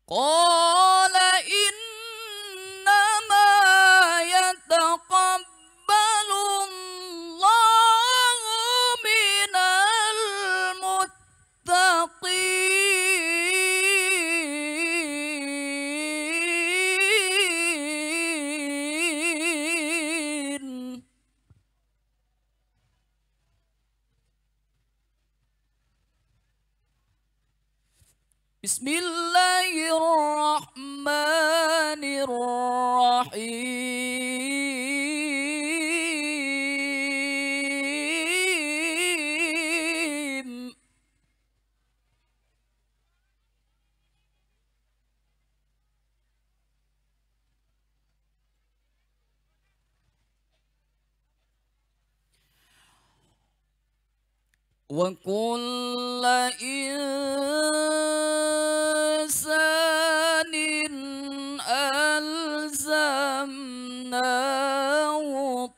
قال إنما يتقبل الله من المتقين. بسم الله الرحمن الرحيم. وكل إنسان ألزمناه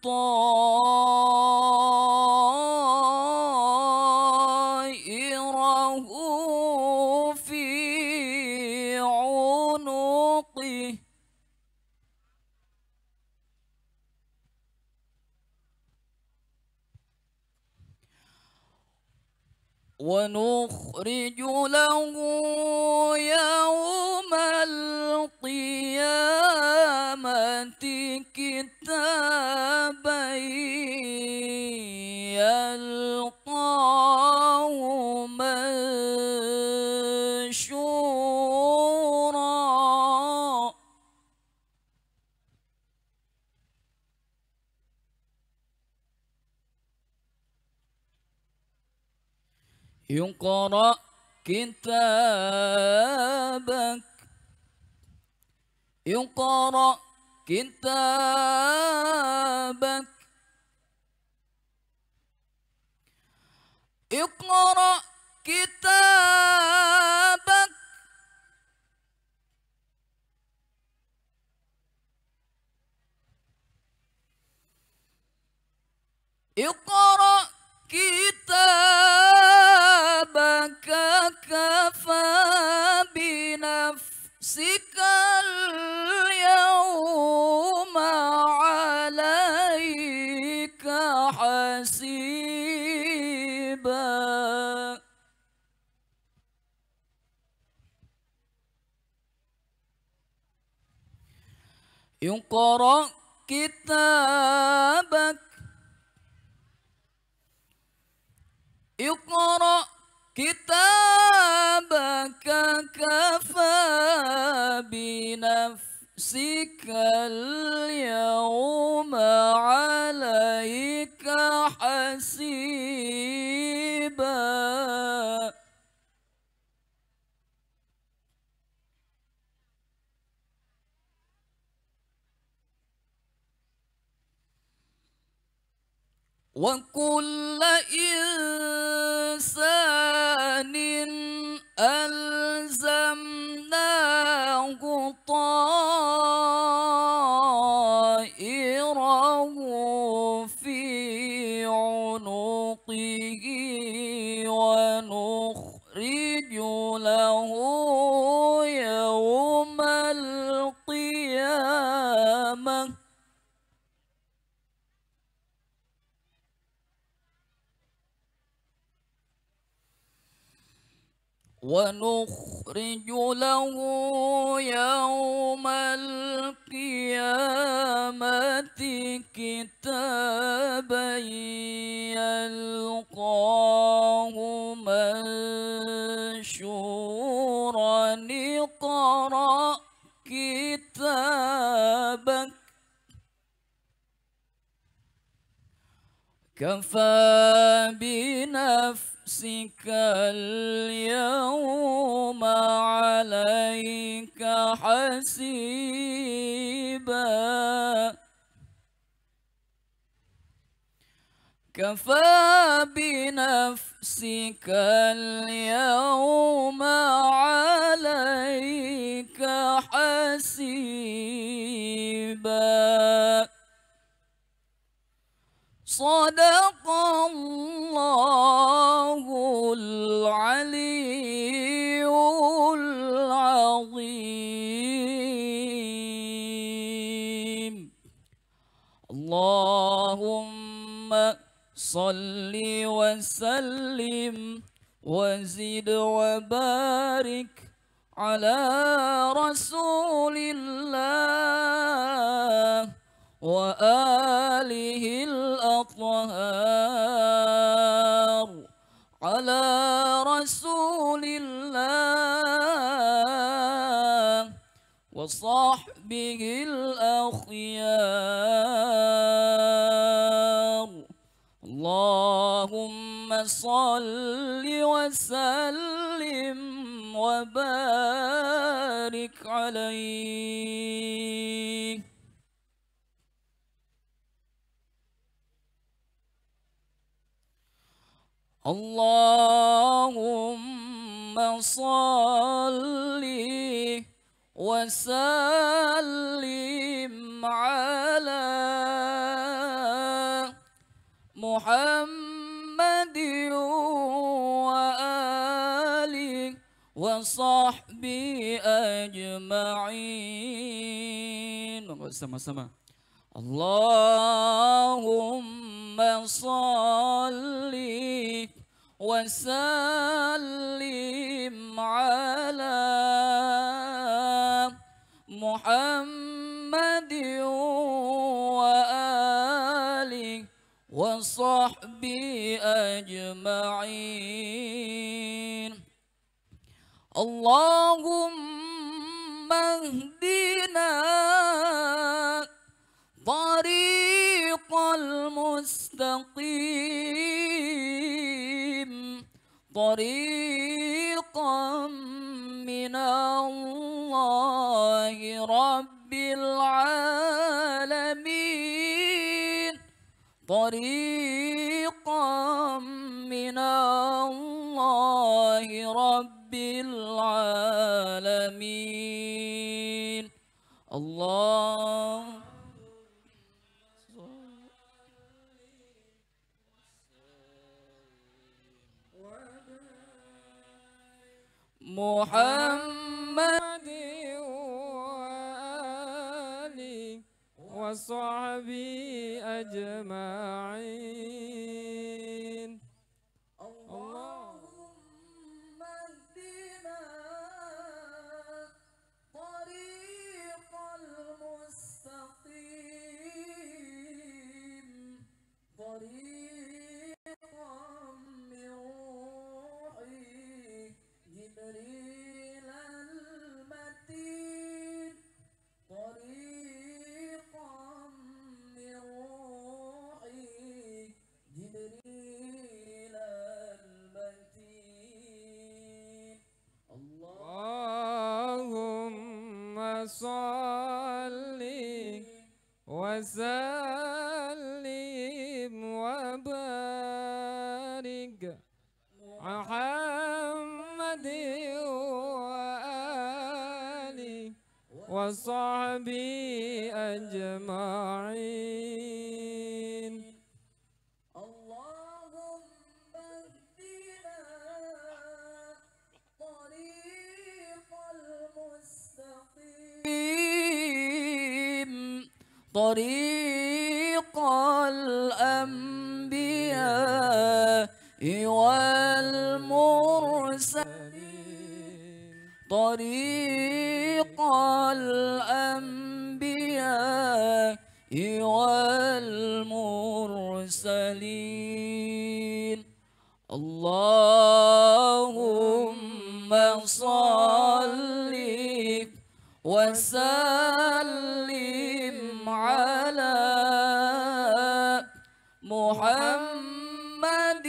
طائره في عنقه ونخرج له يوم القيامة كتابا يلقاه منشورا. اقرأ كتابك اقرأ كتابك اقرأ كتابك اقرأ كتابك كفى بنفسك اليوم عليك حسيبا. اقرأ كتابك اقرأ كتابك كفى بنفسك اليوم عليك حسيبا. وكل إنسان ألزمناه طائره في عنقه ونخرج له يوم القيامة ونخرج له يوم القيامة كتابا يلقاه منشورا. اقرأ كتابك كفى بنفسك اليوم عليك حسيبا. كفى بنفسك اليوم عليك حسيبا. صدق الله العلي العظيم. صل وسلم وزد وبارك على رسول الله وآله الأطهار على رسول الله وصحبه الأخيار اللهم صل وسلم وبارك عليه. اللهم صل وسلم على محمد وآله وصحبه أجمعين. Sama-sama. Allahumma salli wa sallim ala Muhammad wa alihi wa sahbihi ajma'in. Allahumma ihdina طريق المستقيم طريقا من الله رب العالمين طريقا من الله رب العالمين. الله محمد وآله وصحبه أجمعين. اللهم اهدنا طريق المستقيم طريقا من روحي جبريل المتين طريقا من روحي جبريل المتين. اللهم صل وسلم وبارك محمد وآله وصحبه أجمعين. اللهم اهدنا طريق المستقيم طريق الأنبياء والمرسلين طريق الأنبياء والمرسلين. اللهم صل وسلم على محمد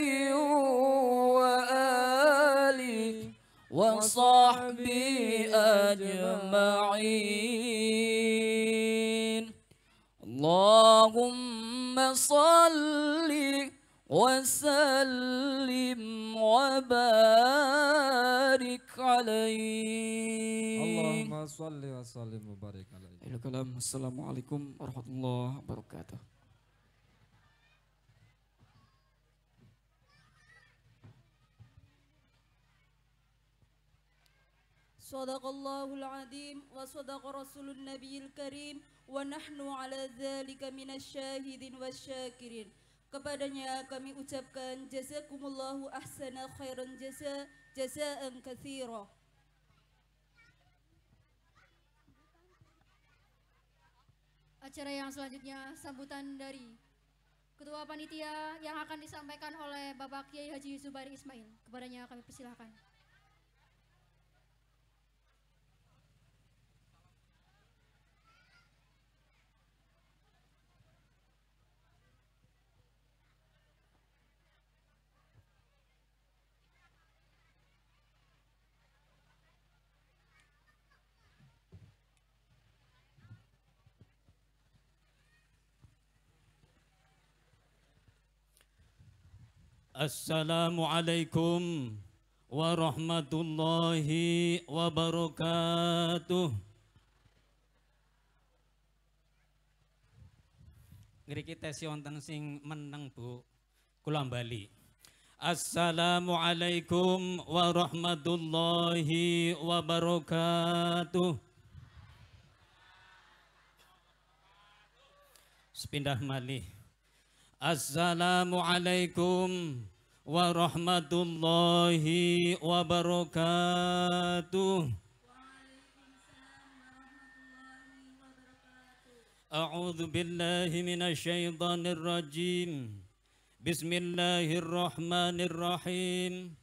وآله وصحبه أجمعين. اللهم صل وسلم وبارك عليه. اللهم صل وسلم وبارك عليه. Assalamualaikum warahmatullahi wabarakatuh. صدق الله العظيم وصدق رسول النبي الكريم ونحن على ذلك من الشاهدين والشاكرين. Kepadanya kami ucapkan jazakumullahu ahsana khairan jazaan katsira. Acara yang selanjutnya sambutan dari Ketua Panitia yang akan disampaikan oleh Bapak Kiai Haji Zubairi Ismail. Kepadanya kami persilahkan. Assalamualaikum warahmatullahi wabarakatuh. Ngriki tesi wonten sing meneng Bu, kula bali. Assalamualaikum warahmatullahi wabarakatuh. Sepindah malih. Assalamualaikum warahmatullahi wabarakatuh. A'udzu billahi minasy syaithanir rajim. Bismillahirrahmanirrahim.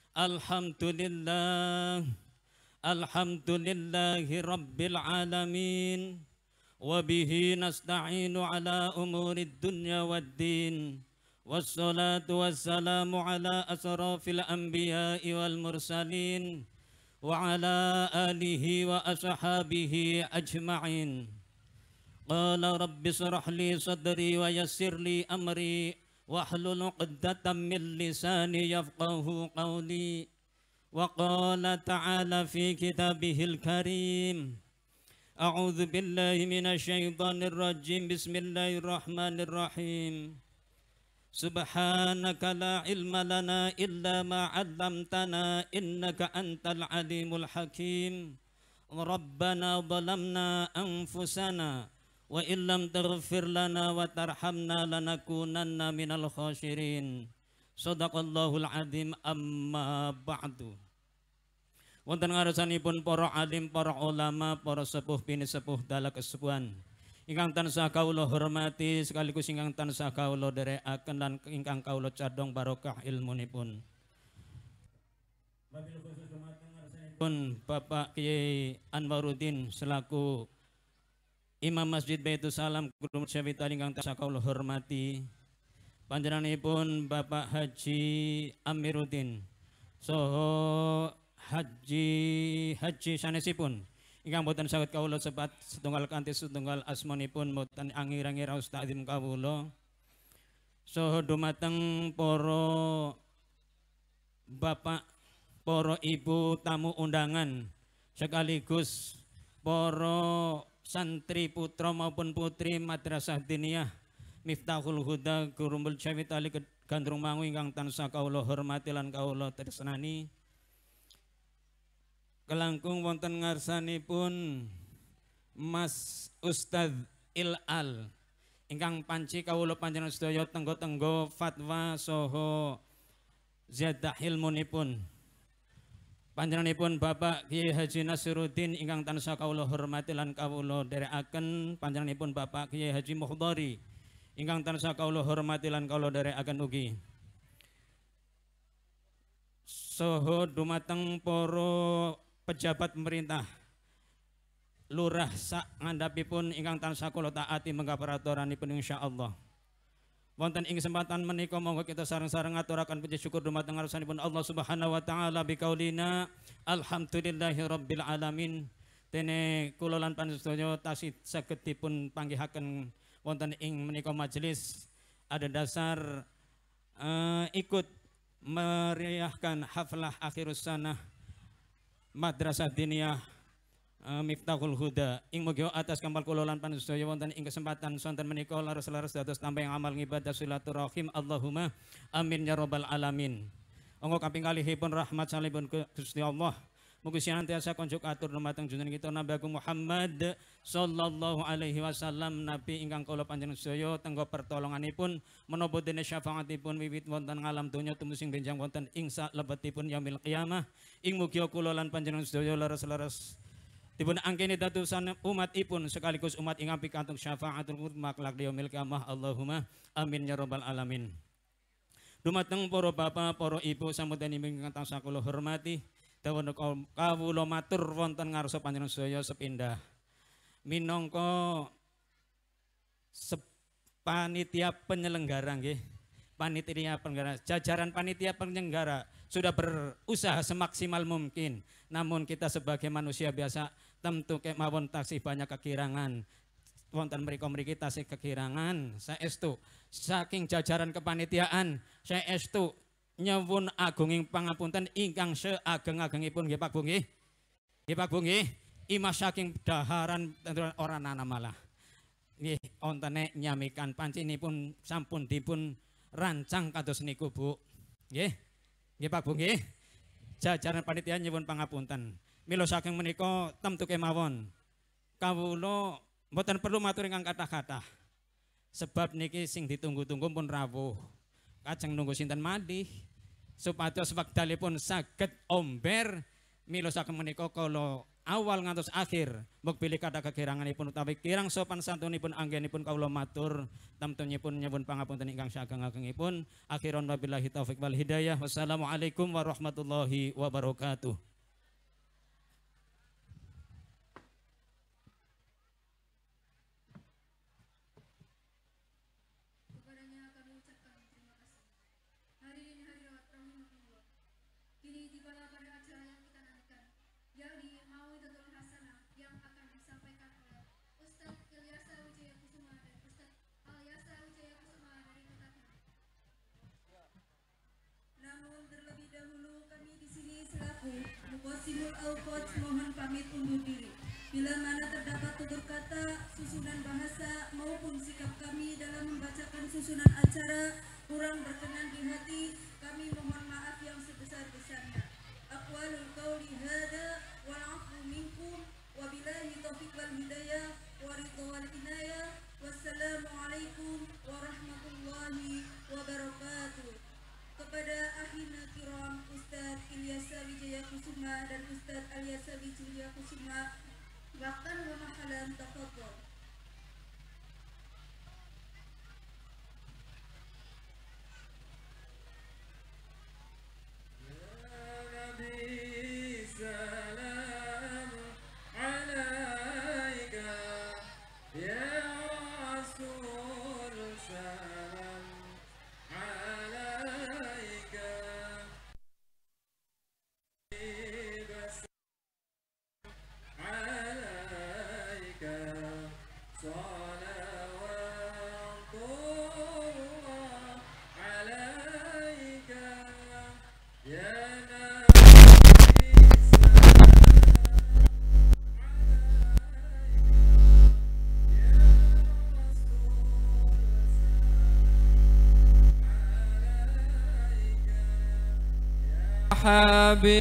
Alhamdulillahi rabbil alamin. Wabihi nasta'inu ala umurid dunya waddin. Wassalatu wassalamu ala asrafil anbiya'i wal mursalin. Wa ala alihi wa ashabihi ajma'in. Qala rabbi shrah li sadri wa yassir li amri. Wahlul 'uqdatam min lisani yafqahu qawli. Wa qala ta'ala fi kitabihil karim. A'udzu billahi minasy syaithanir rajim. Bismillahirrahmanirrahim. Subhanaka la ilma lana illa ma 'allamtana innaka antal alimul hakim. Rabbana zalamna anfusana wa illam taghfir lana wa tarhamna lanakunanna minal khasirin. Shadaqallahul azim. Amma ba'du. Wonten ngarsanipun para alim, para ulama, para sepuh bini sepuh dalah kesepuhan ingkang tansah kawula hormati sekaligus ingkang tansah kawula dherekaken lan ingkang kawula cadhong barokah ilmunipun. Wabil khusus dumateng ngarsanipun Bapak Kiai Anwaruddin selaku Imam Masjid Baitus Salam Kudu Syawita ingkang tansah kawula hormati. Panjenenganipun Bapak Haji Amiruddin saha Haji sanesipun ingkang boten saged kawula sebat setunggal kanthi setunggal asmanipun boten angir-angir raos takdim kawula. Saha dumateng para bapak, para ibu tamu undangan sekaligus para santri putra maupun putri Madrasah Diniyah Miftahul Huda Gurumbul Syawit Ali Gandrung Mangu ingkang tansah kawula hormati lan kawula tresnani. Kelangkung wonten ngarsanipun Mas Ustadz Ilal ingkang panci kawula panjenengan sedaya tenggo-tenggo fatwa saha ziyadah ilmunipun. Panjenenganipun Bapak Kiai Haji Nasiruddin ingkang tansah kawula hormati lan kawula dherekaken. Panjenenganipun Bapak Kiai Haji Mukhdari ingkang tansah kawula hormati lan kawula dherekaken ugi. Saha dumateng para pejabat pemerintah lurah sak ngandhapipun ingkang tansah kula taati menggah peraturanipun insyaallah. Wonten ing kesempatan menika monggo kita sareng-sareng ngaturaken puji syukur dumateng ngarsanipun Allah Subhanahu wa taala biqaulina alhamdulillahi rabbil alamin. Dene kula lan panjenengan tasih saged dipun panggihaken wonten ing menika majelis ada dasar ikut meriahkan haflah akhirus sanah Madrasah Diniyah Miftahul Huda ing mugi atas kampal kula lan panjenengan wonten ing kesempatan sonten menika laras-laras dados tambah amal ngibadah silaturahim. Allahumma amin ya rabbal alamin. Angga kaping kalihipun rahmat salipun Gusti Allah Mugi senantiasa konjuk atur dumateng junjungan kita Nabi Agung Muhammad sallallahu alaihi wasallam, nabi ingkang kula panjenengan sedaya tenggo pertolonganipun menapa dene syafaatipun wiwit wonten ngalam donya tumusing benjang wonten ing salebetipun yaumil qiyamah. Ing mugi kula lan panjenengan sedaya leres-leres dipun angkeni datusan umatipun sekaligus umat ingkang pikantuk syafaatul uzma kelak di yaumil qiyamah. Allahumma amin ya rabbal alamin. Dumateng para bapak, para ibu sampeyan ingkang tansah kula hormati, dawuh kawula matur wonten ngarsa panjenengan sedaya sepindah minangka panitia penyelenggara nggih. Panitia penyelenggara, jajaran panitia penyelenggara sudah berusaha semaksimal mungkin, namun kita sebagai manusia biasa tentu kemawon taksih banyak kekirangan. Wonten mriki tasih kekirangan, saestu saking jajaran kepanitiaan saestu nyuwun agunging pangapunten ingkang seageng-agengipun nggih Pak Bu nggih. Nggih Pak Bu nggih, imas saking daharan ora nana malah. Nggih ontene nyamikan pancinipun sampun dipun rancang kados niku Bu. Nggih. Nggih Pak Bu nggih. Jajaran panitia nyuwun pangapunten. Mila saking menika temtu kemawon kawula mboten perlu matur ingkang kathah-kathah. Sebab niki sing ditunggu-tunggu pun rawuh. Kajeng nunggu sinten malih supados wekdalipun saged omber. Mila saking menika kala awal ngantos akhir mbok bilih kathah kekiranganipun utawi kirang sopan santunipun anggenipun kawula matur tamtunipun nyuwun pangapunten ingkang sageng-agengipun. Akhiron wabillahi taufik wal hidayah. Wassalamualaikum warahmatullahi wabarakatuh. Muqassimul Awqat mohon pamit undur diri. Bila mana terdapat tutur kata, susunan bahasa maupun sikap kami dalam membacakan susunan acara kurang berkenan di hati, kami mohon maaf yang sebesar-besarnya. Aqwalul qawli hada wal 'afwu minkum wa billahi taufiq wal hidayah wa ridha wal inayah. Wassalamualaikum warahmatullahi wabarakatuh. Kepada akhina kiram Ustaz Ilyasa Wijaya Kusuma dan Ustaz Alyasa Wijaya Kusuma, waktan wa mahalan tafadhol. Habib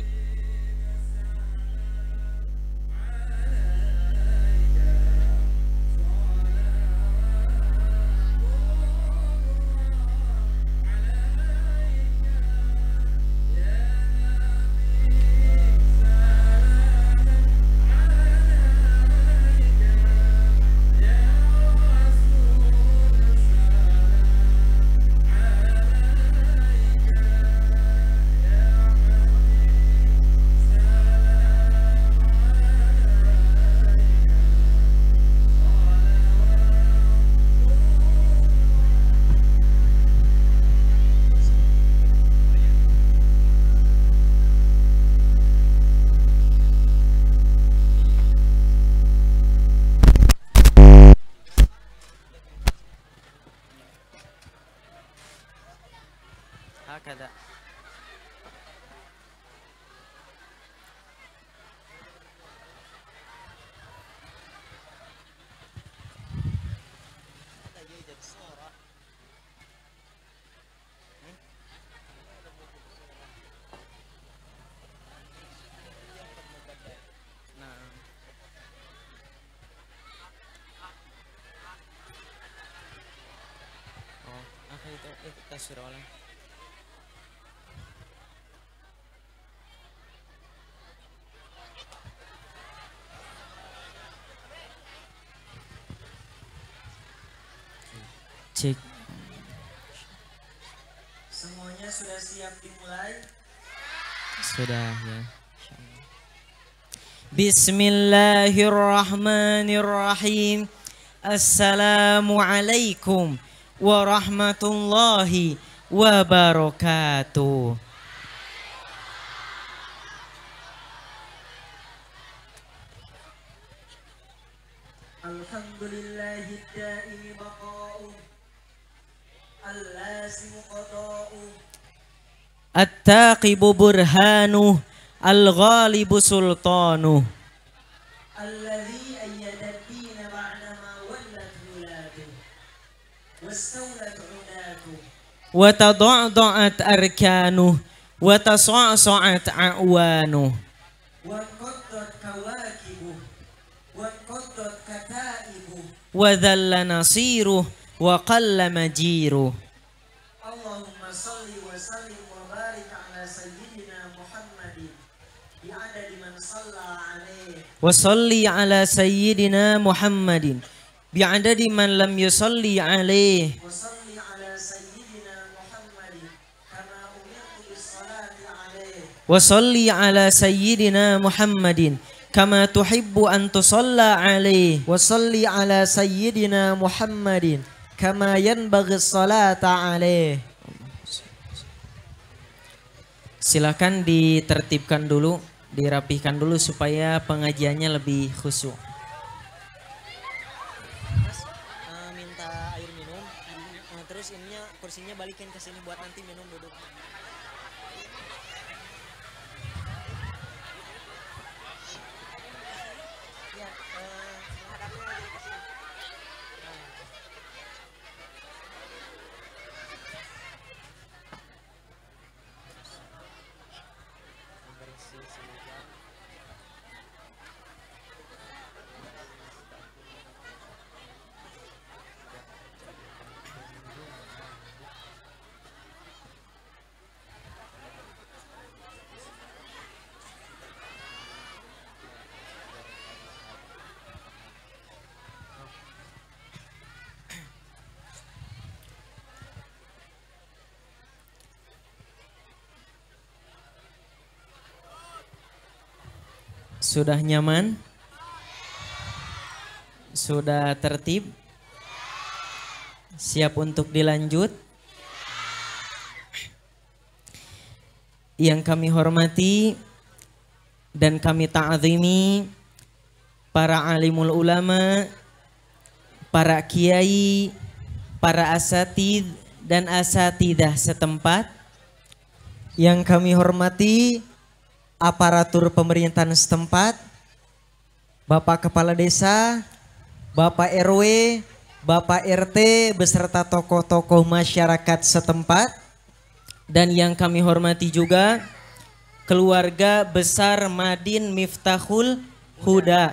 Cek. Semuanya sudah siap dimulai? Sudah ya. Bismillahirrahmanirrahim. Assalamualaikum warahmatullahi wabarakatuh. Alhamdulillahi daimi baqa'u al-lazimu qada'u At-taqibu burhanuh, al-ghalibu sultanuh. alladhi ayyada ad-dina ba'dama wallat wuladuh wastawlat unatuh Wa tada'da'at arkanuh, wa tasa'sa'at a'wanuh. wa qaddat kawakibuh wa qaddat kataibuh Wa dhalla nasiruh, wa qalla majiruh. Allahumma salli wa sallim wa barik ala sayyidina Muhammadin bi'adadi man salla alaihi Wa salli ala sayyidina Muhammadin bi'adadi man lam yusalli alaih. wa salli ala sayyidina Muhammadin kama umirtu bis-salati alaihi Wa salli ala sayyidina Muhammadin kama tuhibbu an tusalla alaih. wa salli ala sayyidina Muhammadin kama yanbaghi salata alaih. Silakan ditertibkan dulu, dirapihkan dulu supaya pengajiannya lebih khusyuk. Minta air minum, terus ininya kursinya balikin ke sini buat nanti minum duduk. Ya, menghadapnya aja ke sini. Sudah nyaman? Sudah tertib? Siap untuk dilanjut? Yang kami hormati dan kami ta'zimi para alimul ulama, para kiai, para asatidz dan asatidah setempat. Yang kami hormati aparatur pemerintahan setempat, Bapak Kepala Desa, Bapak RW, Bapak RT beserta tokoh-tokoh masyarakat setempat, dan yang kami hormati juga keluarga besar Madin Miftahul Huda,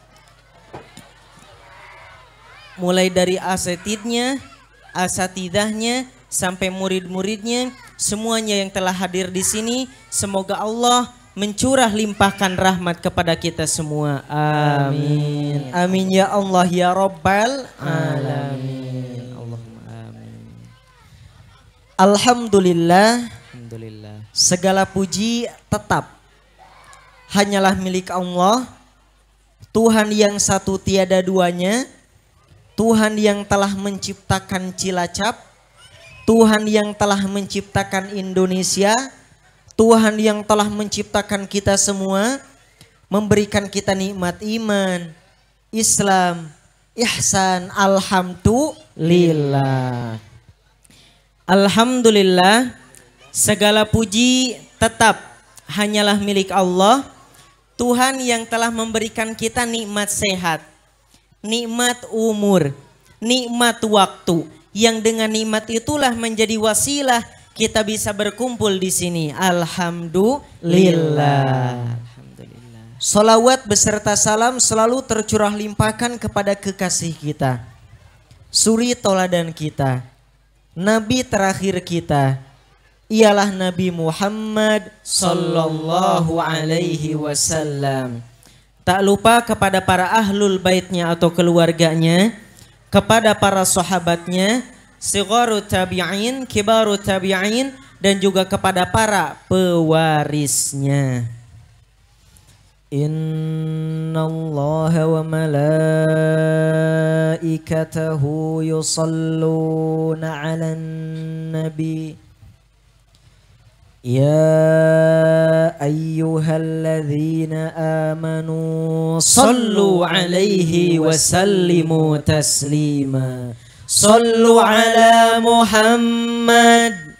mulai dari asatidnya, asatidahnya sampai murid-muridnya, semuanya yang telah hadir di sini, semoga Allah mencurah limpahkan rahmat kepada kita semua. Amin. Amin ya Allah ya Rabbal alamin. Allahumma amin. Alhamdulillah. Alhamdulillah. Segala puji tetap hanyalah milik Allah, Tuhan yang satu tiada duanya, Tuhan yang telah menciptakan Cilacap, Tuhan yang telah menciptakan Indonesia, Tuhan yang telah menciptakan kita semua, memberikan kita nikmat iman, Islam, ihsan, alhamdulillah. Alhamdulillah, segala puji tetap hanyalah milik Allah, Tuhan yang telah memberikan kita nikmat sehat, nikmat umur, nikmat waktu, yang dengan nikmat itulah menjadi wasilah kita bisa berkumpul di sini. Alhamdulillah. Alhamdulillah. Salawat beserta salam selalu tercurah limpahkan kepada kekasih kita, suri toladan kita, Nabi terakhir kita ialah Nabi Muhammad sallallahu alaihi wasallam. Tak lupa kepada para ahlul baitnya atau keluarganya, kepada para sahabatnya, sigharu tabi'in, kibaru tabi'in, dan juga kepada para pewarisnya. Inna Allah wa malaikatahu yusalluna 'alan nabi. Ya ayyuhalladzina amanu sallu 'alaihi wa sallimu taslima. Sallu 'ala Muhammad.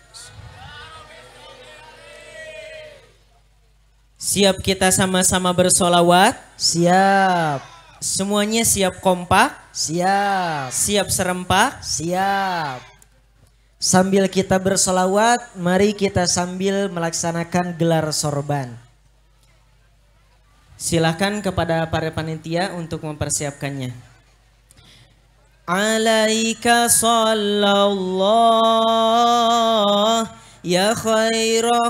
Siap kita sama-sama bersolawat? Siap. Semuanya siap kompak? Siap. Siap serempak? Siap. Sambil kita bersolawat, mari kita sambil melaksanakan gelar sorban. Silakan kepada para panitia untuk mempersiapkannya. Alaika sallallahu ya khaira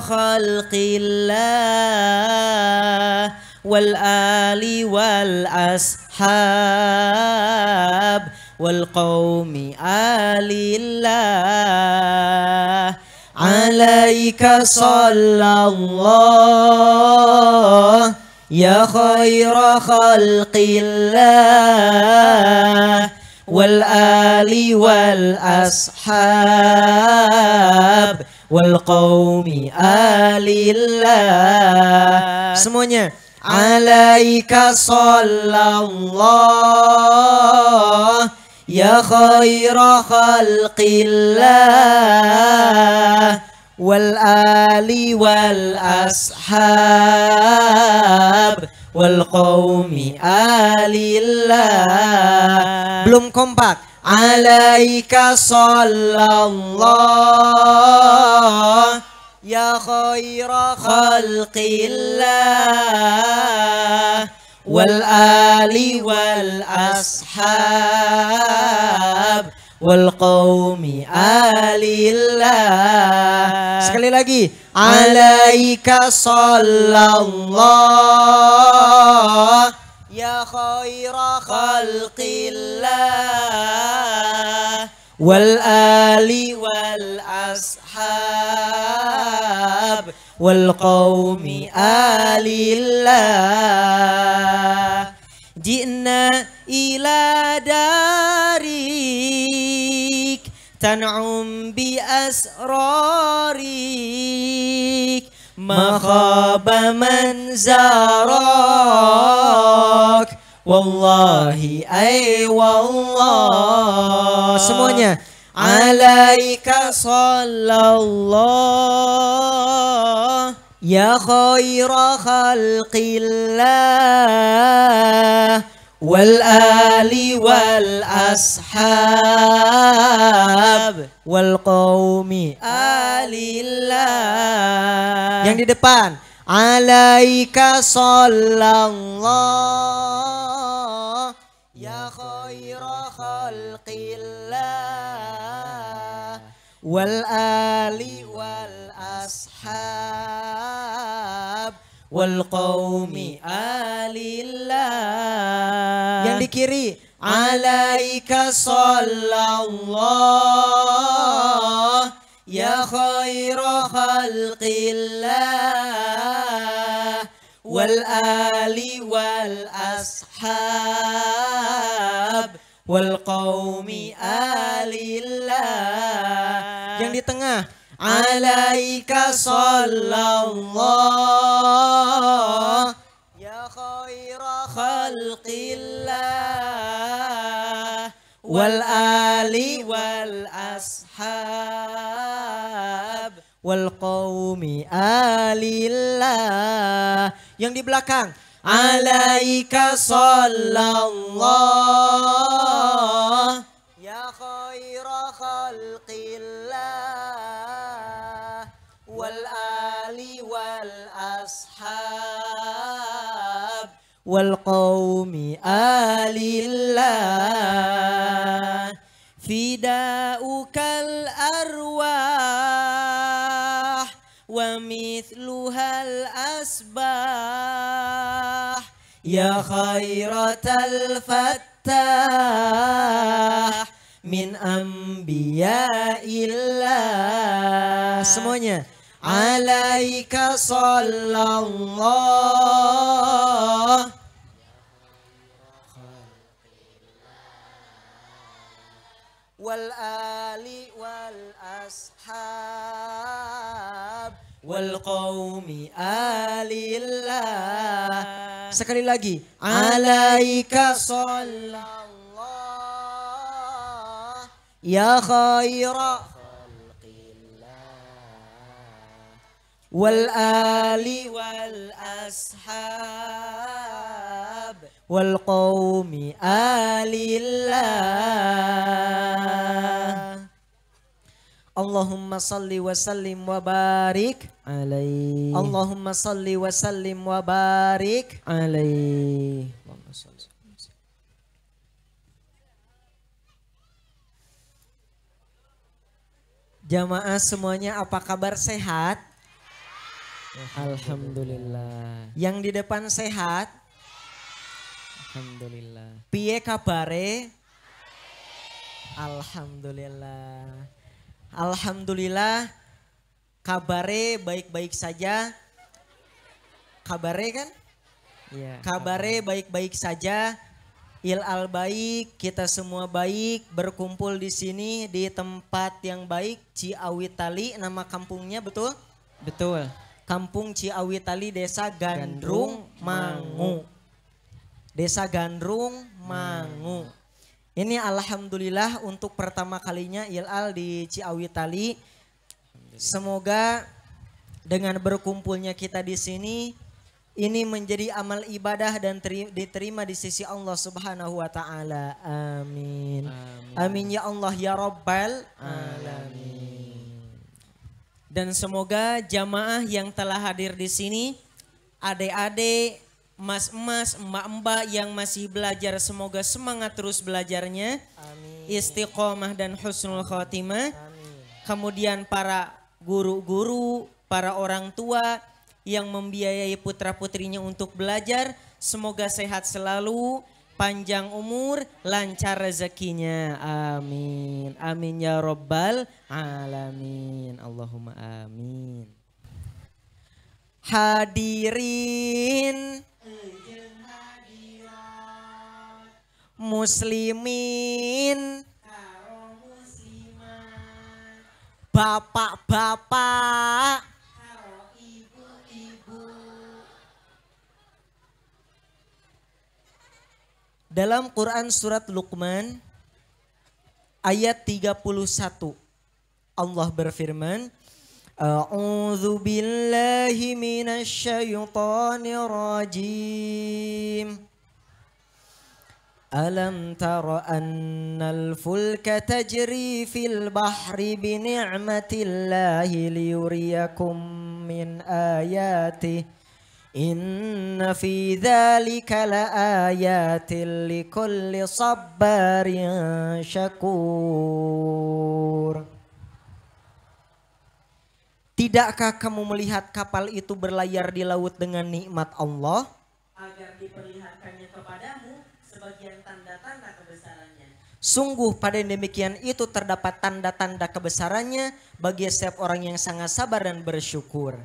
khalqillah wal ali wal ashab wal qawmi alillah. Alaika sallallahu ya khaira khalqillah wal ali wal ashab wal qawmi alillah. Semuanya. Alaika sallallahu ya khaira khalqillah wal ali wal ashab wal qawmi alillah. Belum kompak. Alaika sallallahu ya khaira khalqillah wal ali wal ashab wal qawmi alillah. Sekali lagi. Alaika sallallahu ya khaira khalqillah wal ali wal ashab wal qawmi alillah. Ji'na ila darik tan'um bi asrarik ma khaba man zarak wallahi ay wallah. Semuanya. Alaika sallallahu ya khaira khalqillah wal ali wal ashab wal qawmi alillah. Yang di depan. Alaika sallallahu ya khaira khalqillah wal ali wal ashab wal qawmi alillah. Yang di kiri. Alaika sallallahu ya khaira khalqillah wal ali wal ashab wal qawmi alillah. Yang di tengah. Alaika sallallahu ya khaira khalqillah wal ali wal ashab wal qawmi alillah. Yang di belakang. Alaika sallallahu ya khaira khalqillah wal ali wal ashab wal qawmi alillah. Fidaukal asbah ya khairatal fattah min anbiya'illah. Semuanya. Alaika sallallahu wal ali wal ashab wal qaumi alillah. Sekali lagi. Alaika sallallahu ya khaira wal ali wal ashab wal qaumi alillah. Allahumma salli wa sallim wa barik alaihi. Allahumma salli wa sallim wa barik alaihi. Jamaah semuanya apa kabar, sehat? Alhamdulillah. Yang di depan sehat? Alhamdulillah. Piye kabare? Alhamdulillah. Alhamdulillah. Kabare baik-baik saja. Kabare kan? Iya. Kabare baik-baik saja. Al baik, kita semua baik, berkumpul di sini di tempat yang baik, Ciawitali, nama kampungnya betul? Betul. Kampung Ciawitali, Desa Gandrung Mangu. Desa Gandrung Mangu. Ini alhamdulillah untuk pertama kalinya Ilal di Ciawitali. Semoga dengan berkumpulnya kita di sini ini menjadi amal ibadah dan diterima di sisi Allah Subhanahu wa taala. Amin. Amin ya Allah ya Rabbal alamin. Dan semoga jamaah yang telah hadir di sini, adik-adik, mas-mas, mbak-mbak yang masih belajar, semoga semangat terus belajarnya. Amin. Istiqomah dan husnul khotimah. Amin. Kemudian para guru-guru, para orang tua yang membiayai putra-putrinya untuk belajar, semoga sehat selalu, panjang umur, lancar rezekinya. Amin. Amin ya Rabbal alamin. Allahumma amin. Hadirin muslimin, bapak-bapak, dalam Quran surat Luqman ayat 31 Allah berfirman, A'udzu billahi minasy syaithanir rajim. Alam tara annal fulka tajri fil bahri bi ni'matillahi liyuriyakum min ayatihi. Inna fi dzalika laayatil likulli sabbarin syakur. Tidakkah kamu melihat kapal itu berlayar di laut dengan nikmat Allah? Agar diperlihatkannya kepadamu sebagian tanda-tanda kebesarannya. Sungguh pada demikian itu terdapat tanda-tanda kebesarannya bagi setiap orang yang sangat sabar dan bersyukur.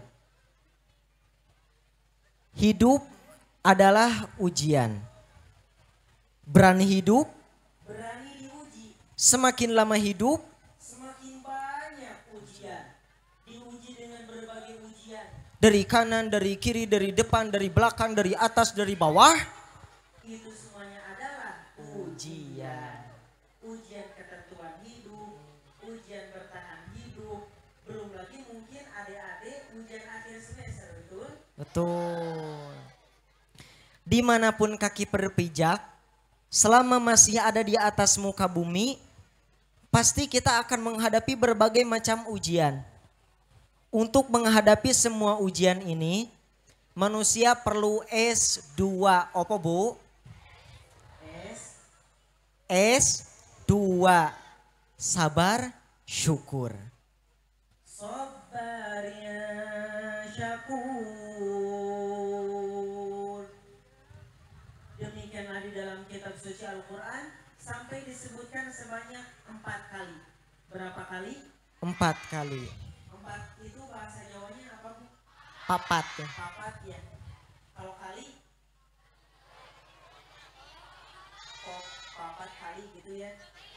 Hidup adalah ujian. Berani hidup, berani diuji. Semakin lama hidup, semakin banyak ujian. Diuji dengan berbagai ujian. Dari kanan, dari kiri, dari depan, dari belakang, dari atas, dari bawah. Itu semuanya adalah ujian. Ujian ketentuan hidup, ujian bertahan hidup. Belum lagi mungkin adik-adik ujian akhir semester, betul? Betul. Dimanapun kaki berpijak, selama masih ada di atas muka bumi, pasti kita akan menghadapi berbagai macam ujian. Untuk menghadapi semua ujian ini, manusia perlu S2. Apa bu? S2. Sabar, syukur. Sabar ya syakur. suci Al-Quran sampai disebutkan sebanyak 4 kali. Berapa kali? 4 kali. 4 itu bahasa Jawanya apa, Bu? Papat ya. Papat ya. Kalau kali? Oh, 4 kali gitu ya.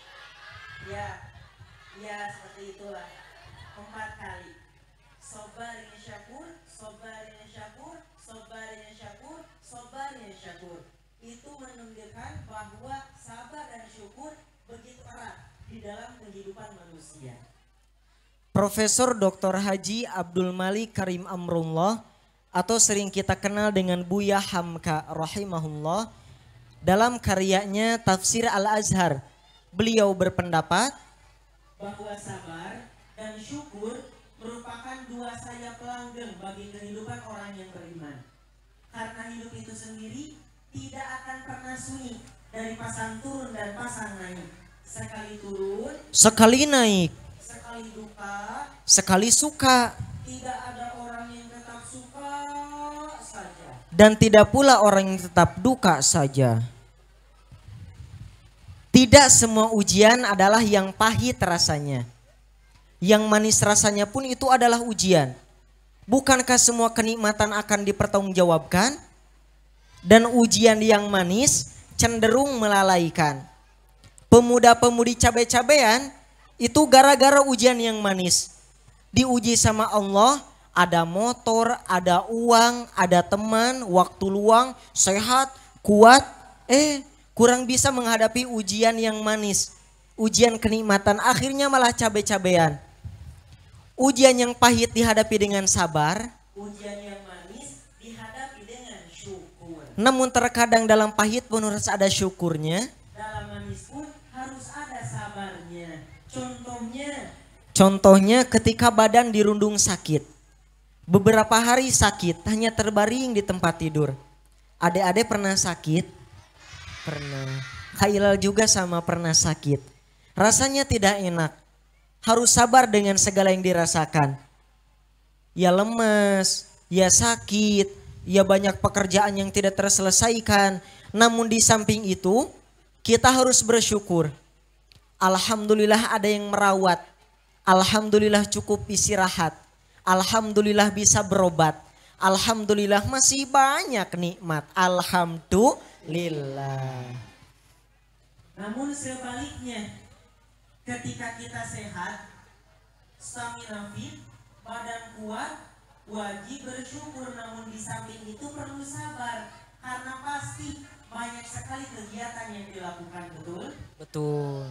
Ya seperti itulah. 4 kali. Sobarin syakur, sobarin syakur, sobarin syakur, sobarin syakur. Itu menunjukkan bahwa sabar dan syukur begitu erat di dalam kehidupan manusia. Profesor Dr. Haji Abdul Malik Karim Amrullah atau sering kita kenal dengan Buya Hamka rahimahullah, dalam karyanya Tafsir Al-Azhar, beliau berpendapat bahwa sabar dan syukur merupakan 2 sayap langgeng bagi kehidupan orang yang beriman. Karena hidup itu sendiri tidak akan pernah sunyi dari pasang turun dan pasang naik. Sekali turun, sekali naik, sekali duka, sekali suka, tidak ada orang yang tetap suka saja. dan tidak pula orang yang tetap duka saja. Tidak semua ujian adalah yang pahit rasanya. Yang manis rasanya pun itu adalah ujian. Bukankah semua kenikmatan akan dipertanggungjawabkan? Dan ujian yang manis cenderung melalaikan. Pemuda-pemudi cabai-cabean itu gara-gara ujian yang manis. Diuji sama Allah, ada motor, ada uang, ada teman, waktu luang, sehat, kuat. Kurang bisa menghadapi ujian yang manis. Ujian kenikmatan akhirnya malah cabai-cabean. Ujian yang pahit dihadapi dengan sabar. Ujian yang manis dihadapi dengan syukur. Namun terkadang dalam pahit pun harus ada syukurnya. Dalam manis pun harus ada sabarnya. Contohnya ketika badan dirundung sakit. Beberapa hari sakit, hanya terbaring di tempat tidur. Adik-adik pernah sakit? Pernah. Khailal juga sama pernah sakit. Rasanya tidak enak. Harus sabar dengan segala yang dirasakan. Ya lemas, ya sakit, ya banyak pekerjaan yang tidak terselesaikan. Namun di samping itu, kita harus bersyukur. Alhamdulillah ada yang merawat. Alhamdulillah cukup istirahat. Alhamdulillah bisa berobat. Alhamdulillah masih banyak nikmat. Alhamdulillah. Namun sebaliknya, ketika kita sehat, stamina fit, badan kuat, wajib bersyukur. Namun di samping itu perlu sabar, karena pasti banyak sekali kegiatan yang dilakukan, betul? Betul.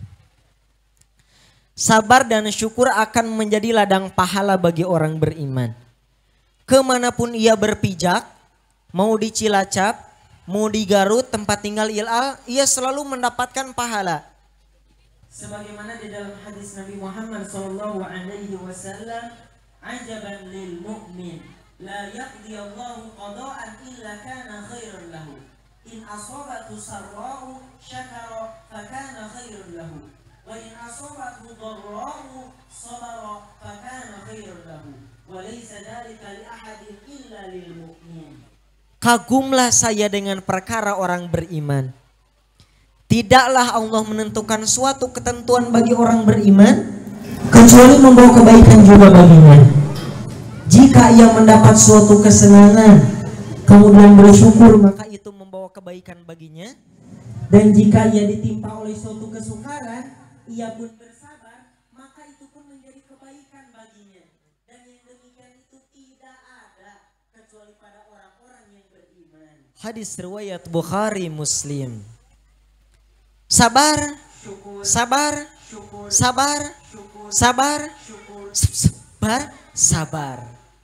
Sabar dan syukur akan menjadi ladang pahala bagi orang beriman. Kemanapun ia berpijak, mau di Cilacap, mau di Garut, tempat tinggal Ilal, ia selalu mendapatkan pahala. Sebagaimana di dalam hadis Nabi Muhammad SAW, ajaban lil mu'min, la yaqdi Allahu qada'an illa kana khairan lahu. In asabatu sarra'u syakara fakana khairan lahu. Wa in asabatu dharra'u sabara fakana khairan lahu. Wa laysa dhalika li ahadin illa lil mu'min. Kagumlah saya dengan perkara orang beriman. Tidaklah Allah menentukan suatu ketentuan bagi orang beriman kecuali membawa kebaikan juga baginya. Jika ia mendapat suatu kesenangan kemudian bersyukur, maka itu membawa kebaikan baginya. Dan jika ia ditimpa oleh suatu kesukaran, ia pun bersabar, maka itu pun menjadi kebaikan baginya. Dan yang demikian itu tidak ada kecuali pada orang-orang yang beriman. Hadis riwayat Bukhari Muslim. Sabar, sabar, sabar, sabar, sabar, sabar.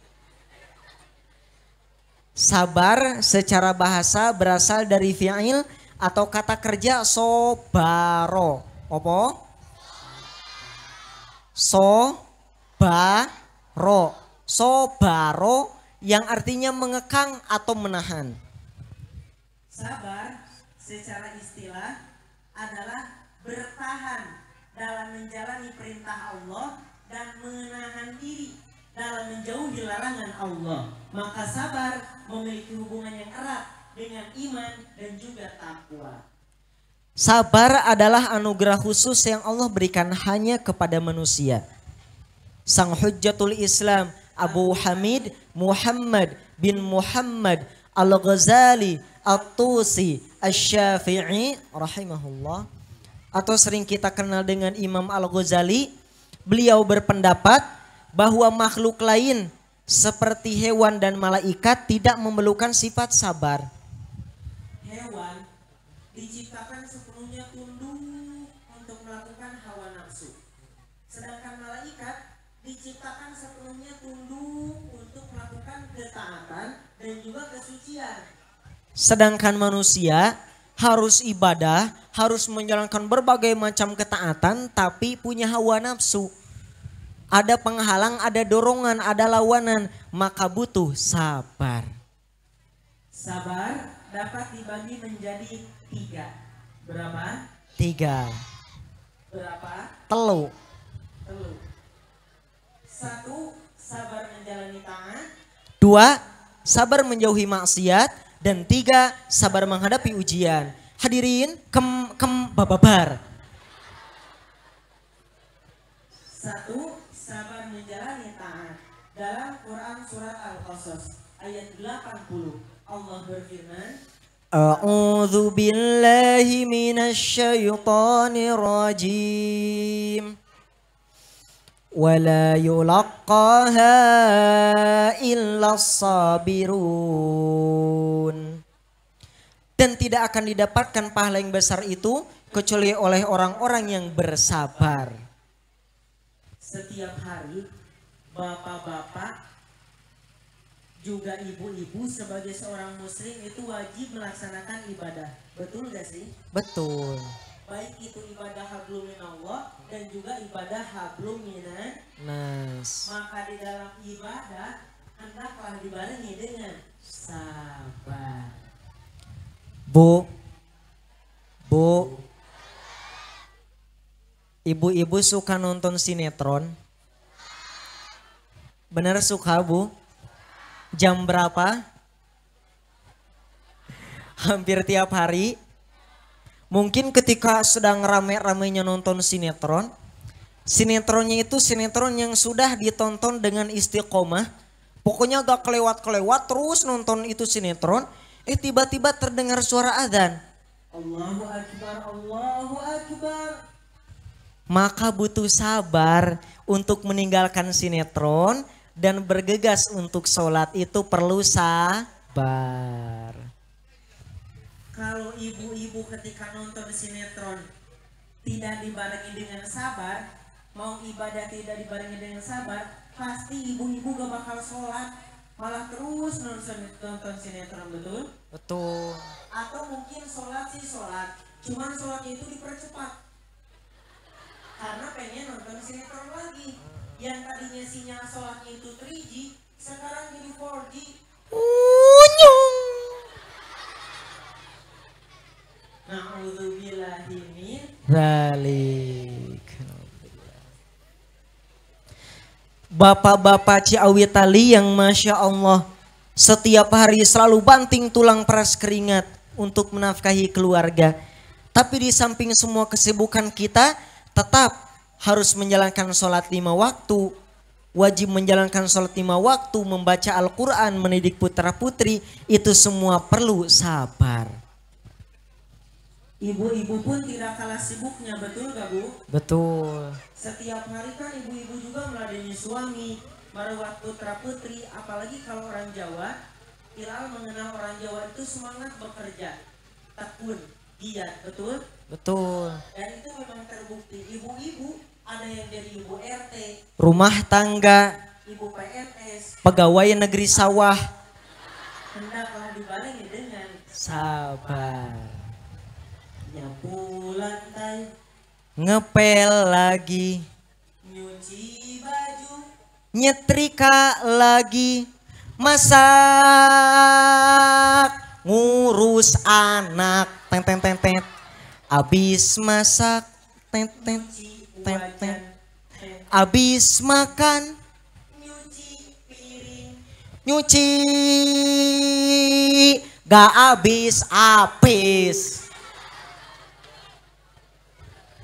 Sabar secara bahasa berasal dari fi'il atau kata kerja sobaro. Apa? Sobaro. Sobaro yang artinya mengekang atau menahan. Sabar secara istilah adalah bertahan dalam menjalani perintah Allah dan menahan diri dalam menjauhi larangan Allah. Maka sabar memiliki hubungan yang erat dengan iman dan juga takwa. Sabar adalah anugerah khusus yang Allah berikan hanya kepada manusia. Sang Hujjatul Islam Abu Hamid Muhammad bin Muhammad Al-Ghazali At-Tusi Asy-Syafi'i rahimahullah, atau sering kita kenal dengan Imam Al-Ghazali, beliau berpendapat bahwa makhluk lain seperti hewan dan malaikat tidak memerlukan sifat sabar. Hewan diciptakan sepenuhnya tunduk untuk melakukan hawa nafsu. Sedangkan malaikat diciptakan sepenuhnya tunduk untuk melakukan ketaatan dan juga kesucian. Sedangkan manusia harus ibadah, harus menjalankan berbagai macam ketaatan, tapi punya hawa nafsu. Ada penghalang, ada dorongan, ada lawanan, maka butuh sabar. Sabar dapat dibagi menjadi 3. Berapa? 3. Berapa? Telu. 1. Sabar menjalani taat. 2. Sabar menjauhi maksiat. Dan 3. Sabar menghadapi ujian. Hadirin bababar. 1. Sabar menjalani taat. Dalam Quran surat Al-Qasas ayat 80 Allah berfirman, A'udzu billahi minasy syaithanir rajim. Wala yulaqqaha illas sabirun. Dan tidak akan didapatkan pahala yang besar itu kecuali oleh orang-orang yang bersabar. Setiap hari bapak-bapak juga ibu-ibu sebagai seorang muslim itu wajib melaksanakan ibadah. Betul gak sih? Betul. Baik itu ibadah hablum minallah dan juga ibadah hablum minan Nas. Maka di dalam ibadah hendaklah dibarengi dengan sabar. Bu, ibu-ibu suka nonton sinetron? Bener suka, Bu? Jam berapa? Hampir tiap hari. Mungkin ketika sedang rame-ramenya nonton sinetron, sinetronnya itu sinetron yang sudah ditonton dengan istiqomah. Pokoknya gak kelewat-kelewat terus nonton itu sinetron. Tiba-tiba terdengar suara azan. Allahu Akbar, Allahu Akbar. Maka butuh sabar untuk meninggalkan sinetron dan bergegas untuk sholat, itu perlu sabar. Kalau ibu-ibu ketika nonton sinetron tidak dibarengi dengan sabar, mau ibadah tidak dibarengi dengan sabar, pasti ibu-ibu gak bakal sholat. Malah terus nonton sinetron, betul? Betul. Atau mungkin sholat sih sholat, cuman sholatnya itu dipercepat karena pengen nonton sinetron lagi. Yang tadinya sinyal sholatnya itu 3G, sekarang jadi 4G. Na'udzubillahi min Zalik. Bapak-bapak Ciawi Tali yang Masya Allah setiap hari selalu banting tulang peras keringat untuk menafkahi keluarga. Tapi di samping semua kesibukan kita tetap harus menjalankan sholat 5 waktu. Wajib menjalankan sholat 5 waktu, membaca Al-Quran, mendidik putra putri, itu semua perlu sabar. Ibu-ibu pun tidak kalah sibuknya, betul gak Bu? Betul. Setiap hari kan ibu-ibu juga meladeni suami, merawat putra putri, apalagi kalau orang Jawa. Hilal mengenal orang Jawa itu semangat bekerja, tekun, giat, betul? Betul. Dan itu memang terbukti. Ibu-ibu ada yang jadi ibu RT, Rumah tangga, ibu PNS, pegawai negeri sawah. hendaklah dibarengi dengan Sabar. nyapu lantai, Ngepel lagi, nyuci baju, nyetrika lagi, masak, ngurus anak, tet. Abis masak, tet. wajan, Abis makan, nyuci piring, nyuci, gak abis.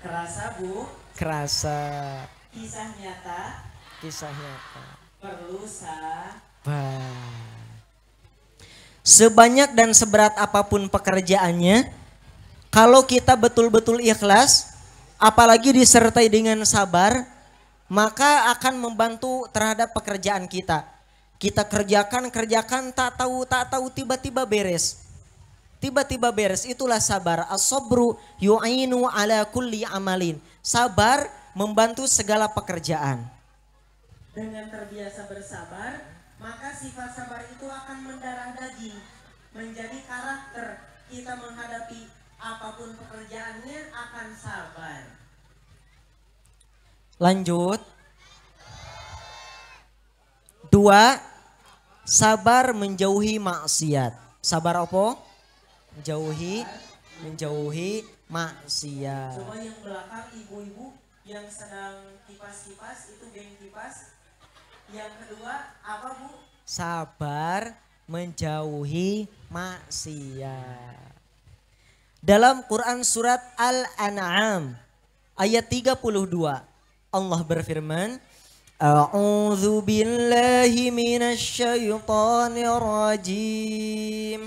Kerasa Bu? Kerasa. Kisah nyata? Kisah nyata. Perlu Sabar. Sebanyak dan seberat apapun pekerjaannya, kalau kita betul-betul ikhlas, apalagi disertai dengan sabar, maka akan membantu terhadap pekerjaan kita. Kita kerjakan tak tahu tiba-tiba beres. Tiba-tiba beres, itulah sabar. As-sabru yu'inu ala kulli amalin. Sabar membantu segala pekerjaan. Dengan terbiasa bersabar, maka sifat sabar itu akan mendarah daging, menjadi karakter. Kita menghadapi apapun pekerjaannya akan sabar. Lanjut. 2. Sabar menjauhi maksiat. Sabar apa? Menjauhi maksiat. Coba yang belakang ibu-ibu yang sedang kipas-kipas itu geng kipas. Yang kedua apa Bu? Sabar menjauhi maksiat. Dalam Quran surat Al-An'am ayat 32 Allah berfirman, A'udzu billahi minasy syaithanir rajim.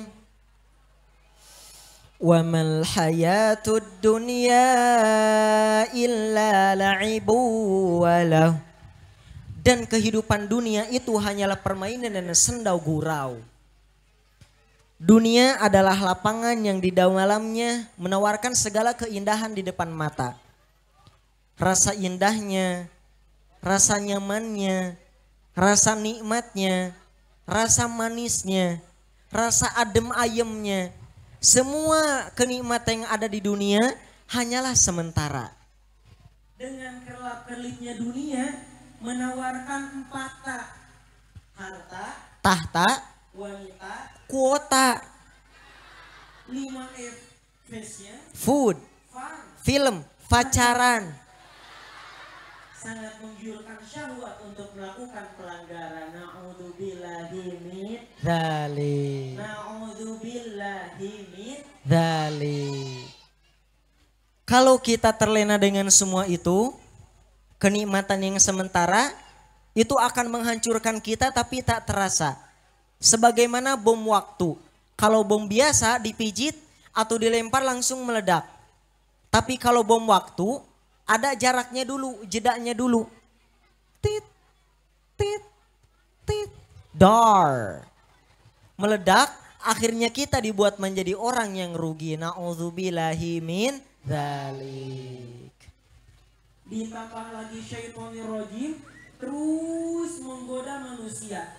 Wa mal hayatud dunya illa la'ibu walah. Dan kehidupan dunia itu hanyalah permainan dan sendau gurau. Dunia adalah lapangan yang di dalamnya menawarkan segala keindahan di depan mata. Rasa indahnya, rasa nyamannya, rasa nikmatnya, rasa manisnya, rasa adem ayemnya. Semua kenikmatan yang ada di dunia hanyalah sementara. Dengan kerlap-kerlipnya dunia menawarkan 4 tak. Harta, Tahta, wanita, kuota, 5F, fashion, food, fun. film, pacaran. Sangat menggiurkan syahwat untuk melakukan pelanggaran. Na'udzubillahi min Dzalik. Na'udzubillahi min. Kalau kita terlena dengan semua itu, kenikmatan yang sementara itu akan menghancurkan kita tapi tak terasa. Sebagaimana bom waktu. Kalau bom biasa dipijit atau dilempar langsung meledak. Tapi kalau bom waktu ada jaraknya dulu, jedanya dulu. Tit, tit, tit, dar. Meledak, akhirnya kita dibuat menjadi orang yang rugi. Na'udzubillahi min dzalik. Ditambah lagi syaitonir rajim terus menggoda manusia.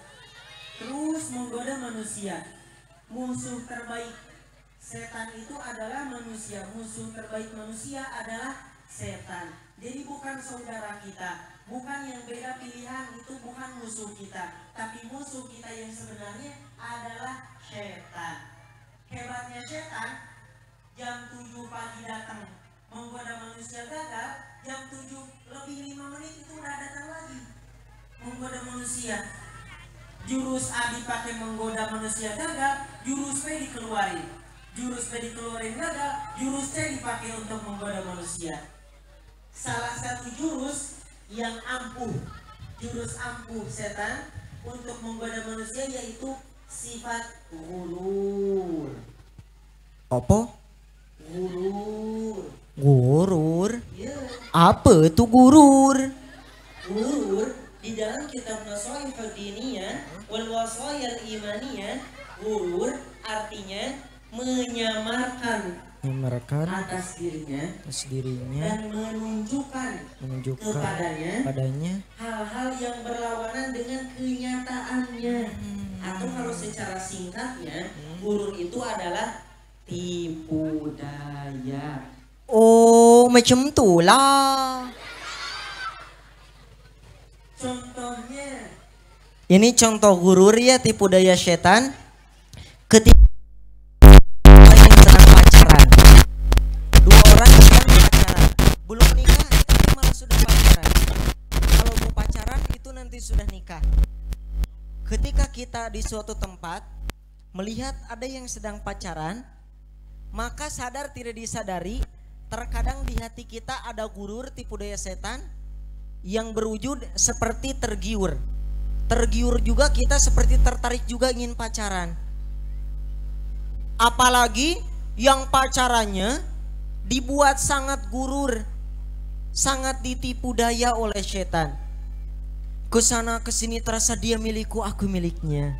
Musuh terbaik setan itu adalah manusia. Musuh terbaik manusia adalah setan. Jadi bukan saudara kita, bukan yang beda pilihan, itu bukan musuh kita. Tapi musuh kita yang sebenarnya adalah setan. Hebatnya setan, jam 7 pagi datang menggoda manusia gagal, jam 7 lebih 5 menit itu udah datang lagi menggoda manusia. Jurus A dipakai menggoda manusia gagal, jurus B dikeluarin. Jurus B dikeluarin gagal, jurus C dipakai untuk menggoda manusia. Salah satu jurus yang ampuh, jurus ampuh setan untuk menggoda manusia yaitu sifat ghurur. Apa? Ghurur. Gurur? Ya. Apa itu gurur? Ghurur di dalam kitab Nasaih Fadiniyah wal Wasayil Imaniyah, ghurur artinya menyamarkan atas dirinya dan menunjukkan kepadanya hal-hal yang berlawanan dengan kenyataannya. Atau kalau secara singkatnya, ghurur itu adalah tipu daya. Oh, macam tu lah. Contohnya, Ini contoh gurur ya, tipu daya setan. Ketika orang yang sedang pacaran, 2 orang yang sedang pacaran, belum nikah tapi malah sudah pacaran. Kalau mau pacaran itu nanti sudah nikah. Ketika kita di suatu tempat melihat ada yang sedang pacaran, maka sadar tidak disadari Terkadang di hati kita ada gurur tipu daya setan yang berwujud seperti tergiur. Tergiur juga kita seperti tertarik juga ingin pacaran. Apalagi yang pacarannya dibuat sangat gurur, sangat ditipu daya oleh setan. Kesana kesini terasa dia milikku, aku miliknya.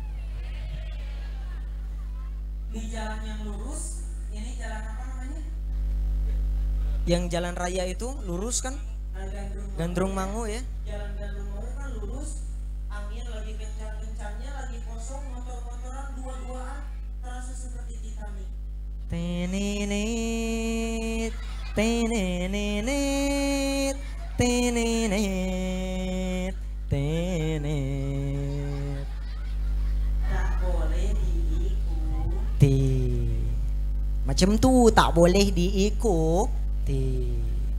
Di jalan yang lurus, ini jalan apa namanya? Yang jalan raya itu lurus kan? Gandrung Mangu ya. Jalan Gandrung Mangu kan lurus, angin lagi kencang-kencangnya, lagi kosong, motor-motoran dua-duaan, terasa seperti Titanic. Tenenet, tenenet, tenenet, tenet. Tak boleh diikuti. Macam tu tak boleh diikuti.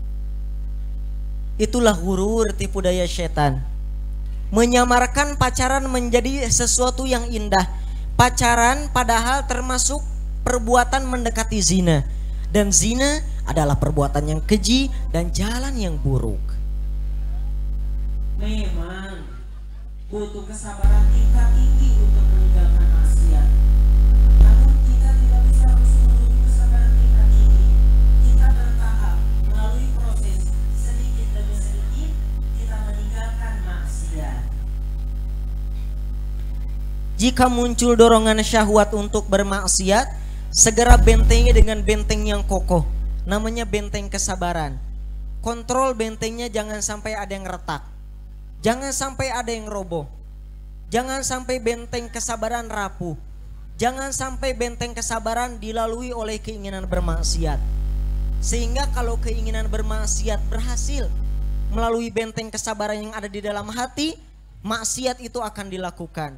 Itulah gurur tipu daya setan. Menyamarkan pacaran menjadi sesuatu yang indah. Pacaran padahal termasuk perbuatan mendekati zina. Dan zina adalah perbuatan yang keji dan jalan yang buruk. Memang butuh kesabaran tingkat tinggi untuk meninggalkan maksiat. Namun kita tidak bisa langsung menuju kesabaran tingkat tinggi. Kita bertahap melalui proses sedikit demi sedikit kita meninggalkan maksiat. Jika muncul dorongan syahwat untuk bermaksiat, segera bentengi dengan benteng yang kokoh. Namanya benteng kesabaran. Kontrol bentengnya, jangan sampai ada yang retak. Jangan sampai ada yang roboh. Jangan sampai benteng kesabaran rapuh. Jangan sampai benteng kesabaran dilalui oleh keinginan bermaksiat. Sehingga kalau keinginan bermaksiat berhasil melalui benteng kesabaran yang ada di dalam hati, maksiat itu akan dilakukan.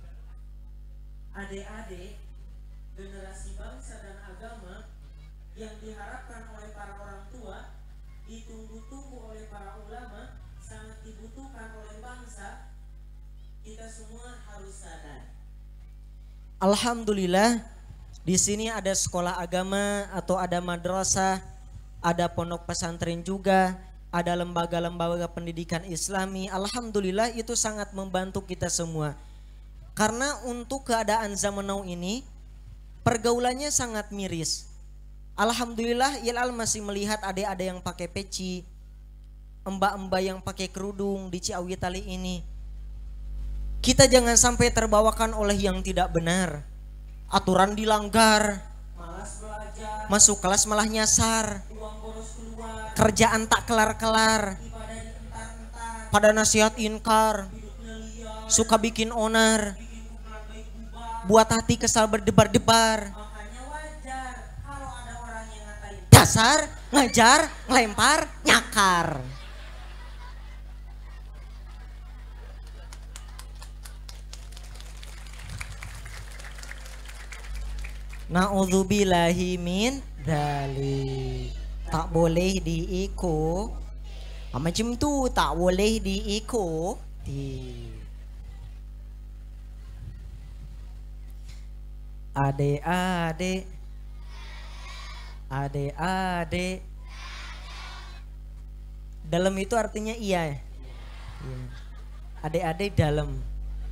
Adik-adik, generasi bangsa dan agama yang diharapkan oleh para orang tua, ditunggu-tunggu oleh para ulama, sangat dibutuhkan oleh bangsa, kita semua harus sadar. Alhamdulillah, di sini ada sekolah agama atau ada madrasah, ada pondok pesantren juga, ada lembaga-lembaga pendidikan Islami. Alhamdulillah itu sangat membantu kita semua. Karena untuk keadaan zaman now ini pergaulannya sangat miris. Alhamdulillah Ilal masih melihat adik-adik yang pakai peci, mbak-mbak yang pakai kerudung di Ciawi Tali ini. Kita jangan sampai terbawakan oleh yang tidak benar. Aturan dilanggar, Malas belajar, masuk kelas malah nyasar, uang boros keluar, kerjaan tak kelar-kelar, ibadah dientar-entar, pada nasihat inkar, hidupnya liar, suka bikin onar, bikin kumpulan baik bubar. buat hati kesal berdebar-debar. Makanya wajar kalau ada orang yang ngatain Dasar, ngejar, ngelempar, nyakar. Na'udzubillahi min dzalik. Tak boleh diikut. Macam tu tak boleh diikuti. Adik-adik, adik-adik. Dalam itu artinya iya. Adik-adik dalam.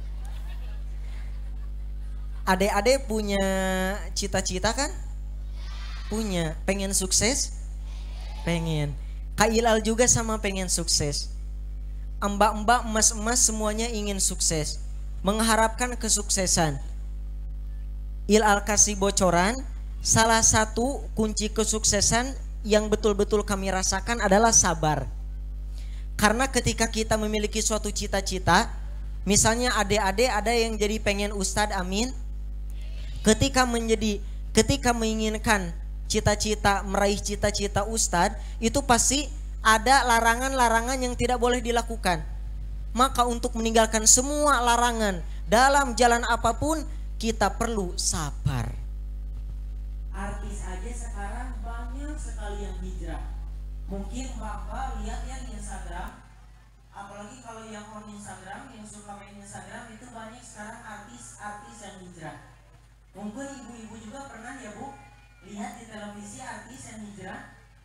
Adik-adik punya cita-cita kan? Punya. Pengen sukses? Pengen. Kak Ilal juga sama pengen sukses. Mbak-mbak, emas-emas semuanya ingin sukses. Mengharapkan kesuksesan. Ilal kasih bocoran. Salah satu kunci kesuksesan yang betul-betul kami rasakan adalah sabar. Karena ketika kita memiliki suatu cita-cita, misalnya adik-adik ada yang jadi pengen ustadz, amin. Ketika menginginkan cita-cita, meraih cita-cita ustadz, itu pasti ada larangan-larangan yang tidak boleh dilakukan. Maka untuk meninggalkan semua larangan dalam jalan apapun, kita perlu sabar. artis aja sekarang banyak sekali yang hijrah. Mungkin Bapak lihat ya di Instagram, apalagi kalau yang on Instagram, yang suka main Instagram itu banyak sekarang artis-artis yang hijrah. Mungkin ibu-ibu juga pernah ya Bu lihat di televisi artis yang hijrah.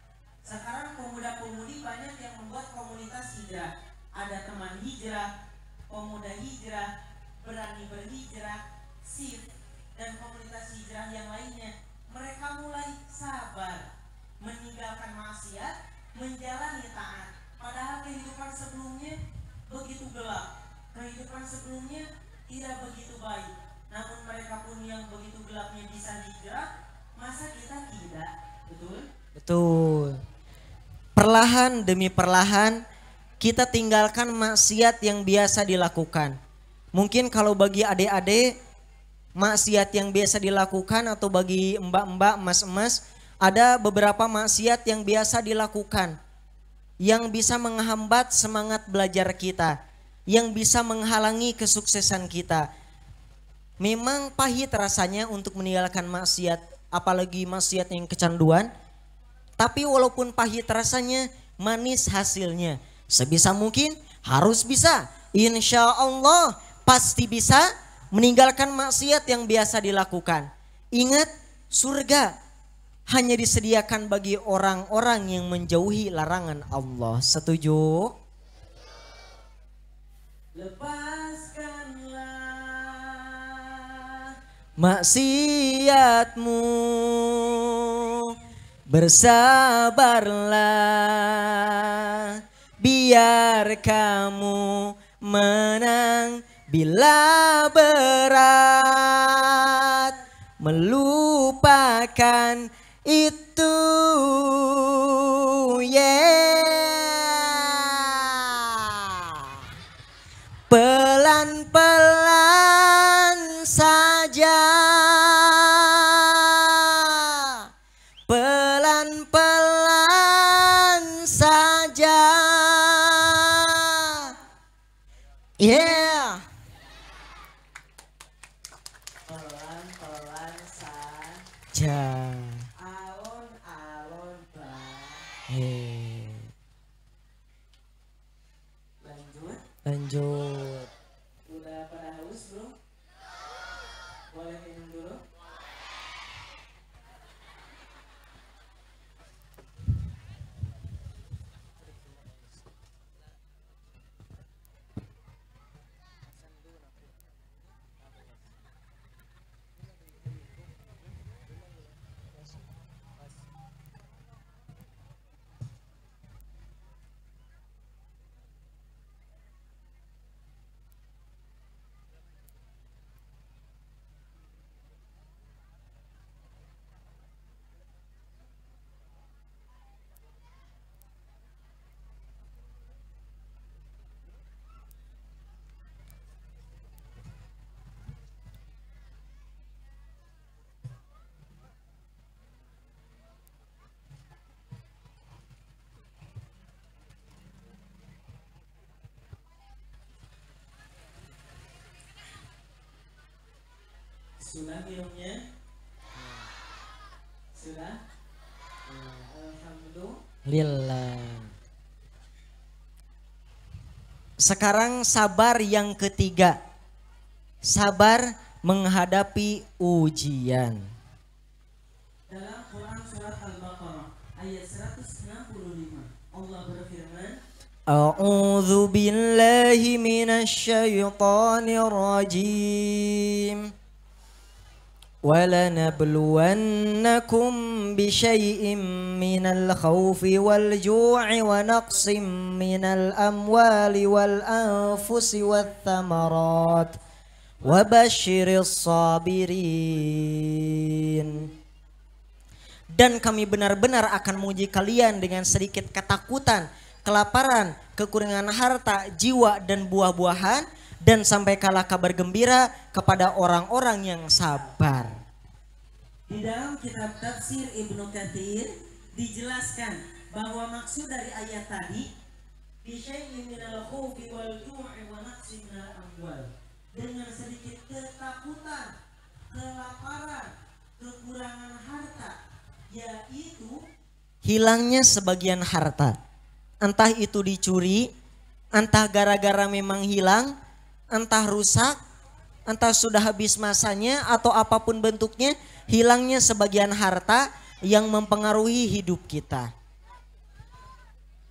Sekarang pemuda-pemudi banyak yang membuat komunitas hijrah. Ada teman hijrah, pemuda hijrah, berani berhijrah, SIF, dan komunitas hijrah yang lainnya. Mereka mulai sabar, meninggalkan maksiat, menjalani taat. Padahal kehidupan sebelumnya begitu gelap, kehidupan sebelumnya tidak begitu baik. Namun mereka pun yang begitu gelapnya bisa hijrah, masa kita tidak? Betul? Betul. Perlahan demi perlahan kita tinggalkan maksiat yang biasa dilakukan. Mungkin kalau bagi adik-adik maksiat yang biasa dilakukan, atau bagi mbak-mbak, emas-emas, ada beberapa maksiat yang biasa dilakukan yang bisa menghambat semangat belajar kita, yang bisa menghalangi kesuksesan kita. Memang pahit rasanya untuk meninggalkan maksiat, apalagi maksiat yang kecanduan. Tapi walaupun pahit rasanya, manis hasilnya. Sebisa mungkin harus bisa. Insya Allah pasti bisa meninggalkan maksiat yang biasa dilakukan. Ingat, surga hanya disediakan bagi orang-orang yang menjauhi larangan Allah. Setuju? Lepaskanlah maksiatmu, bersabarlah, biar kamu menang bila berat. Melupakan itu, pelan-pelan saja, pelan-pelan saja, pelan-pelan saja. alon-alon Lanjut. Udah pada haus bro? Boleh minum dulu? Sudah minumnya? Sudah? Alhamdulillah. Sekarang sabar yang ketiga. Sabar menghadapi ujian. Dalam Quran surat Al-Baqarah ayat 165 Allah berfirman, A'udzu billahi minasyaitonir rajim. وَلَنَبْلُوَنَّكُمْ بِشَيْءٍ مِّنَ الْخَوْفِ وَالْجُوعِ وَنَقْصٍ مِّنَ الْأَمْوَالِ وَالْأَنفُسِ وَالثَّمَرَاتِ وَبَشِّرِ الصَّابِرِينَ. Dan kami benar-benar akan menguji kalian dengan sedikit ketakutan, kelaparan, kekurangan harta, jiwa, dan buah-buahan, dan sampaikanlah kabar gembira kepada orang-orang yang sabar. Di dalam kitab tafsir Ibnu Katsir dijelaskan bahwa maksud dari ayat tadi bisyai'in minal khaufi wal ju'i wa naqsin minal amwal, dengan sedikit ketakutan, kelaparan, kekurangan harta, yaitu hilangnya sebagian harta. Entah itu dicuri, entah gara-gara memang hilang, entah rusak, entah sudah habis masanya, atau apapun bentuknya, hilangnya sebagian harta yang mempengaruhi hidup kita.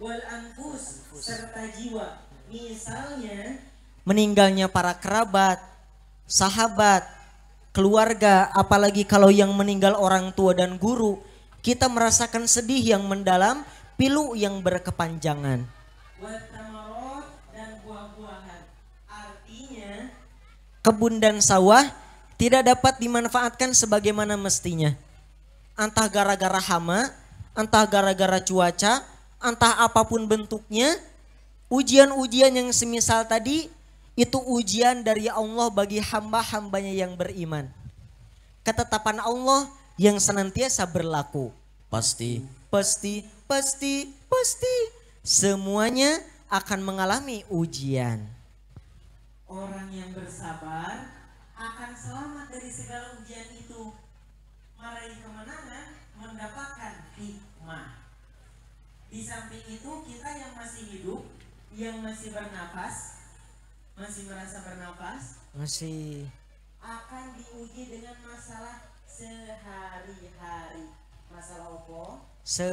wal anfus serta jiwa. Misalnya meninggalnya para kerabat, sahabat, keluarga, apalagi kalau yang meninggal orang tua dan guru, kita merasakan sedih yang mendalam, pilu yang berkepanjangan. wat tamarot dan buah-buahan. Artinya Kebun dan sawah tidak dapat dimanfaatkan sebagaimana mestinya. Entah gara-gara hama, entah gara-gara cuaca, entah apapun bentuknya, ujian-ujian yang semisal tadi itu ujian dari Allah bagi hamba-hambanya yang beriman. Ketetapan Allah yang senantiasa berlaku. Pasti. Pasti, pasti, pasti. Semuanya akan mengalami ujian. orang yang bersabar akan selamat dari segala ujian itu, meraih kemenangan, mendapatkan hikmah. Di samping itu kita yang masih hidup, yang masih bernafas, masih merasa bernafas, Masih akan diuji dengan masalah sehari-hari. Masalah apa?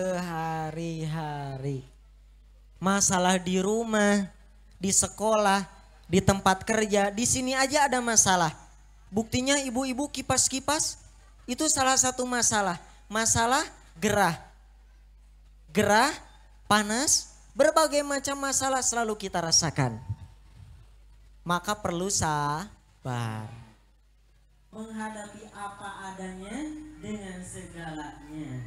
sehari-hari. Masalah di rumah, di sekolah, di tempat kerja, di sini aja ada masalah. Buktinya ibu-ibu kipas-kipas itu salah satu masalah. Masalah gerah. Gerah, panas, berbagai macam masalah selalu kita rasakan. Maka perlu sabar. Menghadapi apa adanya dengan segalanya.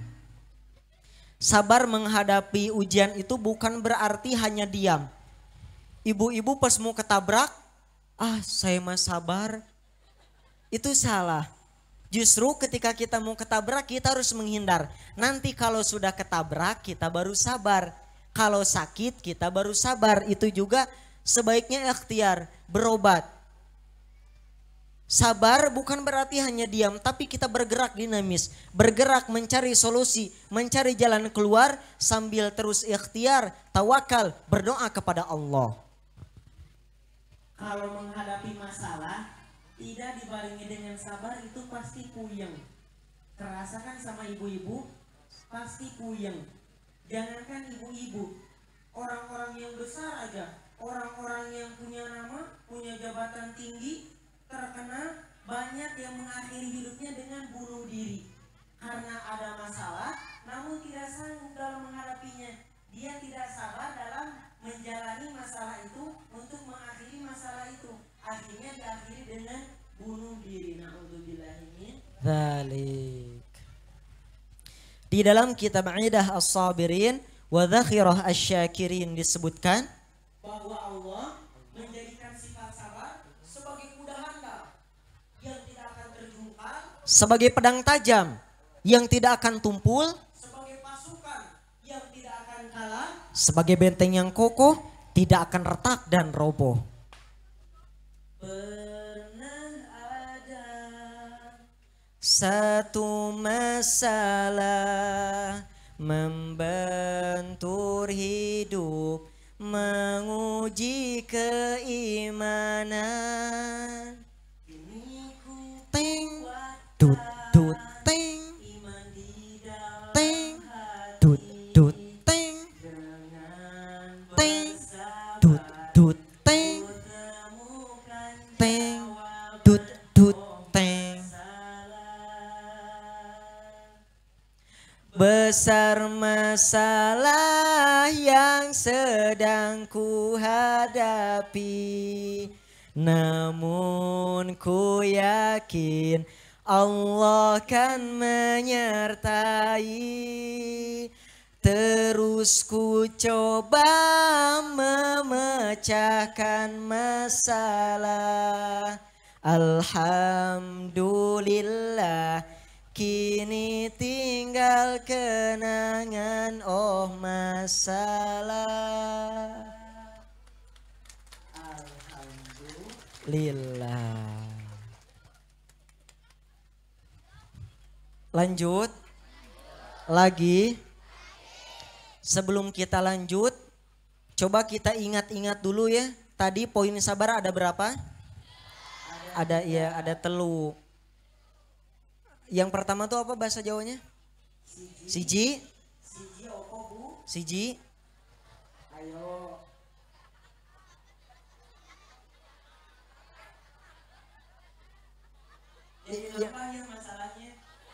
Sabar menghadapi ujian itu bukan berarti hanya diam. Ibu-ibu pas mau ketabrak, saya mah sabar. Itu salah. Justru ketika kita mau ketabrak kita harus menghindar. Nanti kalau sudah ketabrak kita baru sabar. Kalau sakit kita baru sabar. Itu juga sebaiknya ikhtiar, berobat. Sabar bukan berarti hanya diam, tapi kita bergerak dinamis. Bergerak mencari solusi, mencari jalan keluar sambil terus ikhtiar, tawakal, berdoa kepada Allah. Kalau menghadapi masalah tidak dibarengi dengan sabar itu pasti puyeng. Terasakan sama ibu-ibu pasti puyeng. Jangankan ibu-ibu, orang-orang yang besar aja, orang-orang yang punya nama, punya jabatan tinggi, terkenal, banyak yang mengakhiri hidupnya dengan bunuh diri karena ada masalah namun tidak sanggup dalam menghadapinya. Dia tidak sabar dalam menjalani masalah itu untuk mengakhiri masalah itu, akhirnya diakhiri dengan bunuh diri. Na'udzubillahimin Dzalik. Di dalam kitab Idah As-Sabirin wa Dzakhirah Asy-Syakirin disebutkan bahwa Allah menjadikan sifat sabar sebagai kuda handal yang tidak akan terjungkal, sebagai pedang tajam yang tidak akan tumpul, sebagai pasukan yang tidak akan kalah, sebagai benteng yang kokoh, tidak akan retak dan roboh. pernah ada Satu masalah membentur hidup, menguji keimanan. Teng, dut, dut, teng, iman di dalam teng, hati dut, dut, teng, dengan teng, bersabar dut, dut, teng, temukan teng, jawab dut, dut, teng. Besar masalah yang sedang ku hadapi, namun ku yakin Allah kan menyertai. Terus ku coba memecahkan masalah. Alhamdulillah, kini tinggal kenangan, oh masalah. Alhamdulillah. Lanjut lagi. Sebelum kita lanjut, coba kita ingat-ingat dulu ya. Tadi poin sabar ada berapa? Ada ya, ada telu. Yang pertama tuh apa bahasa Jawanya? Siji. Siji. Ayo. Jadi apa yang masalahnya?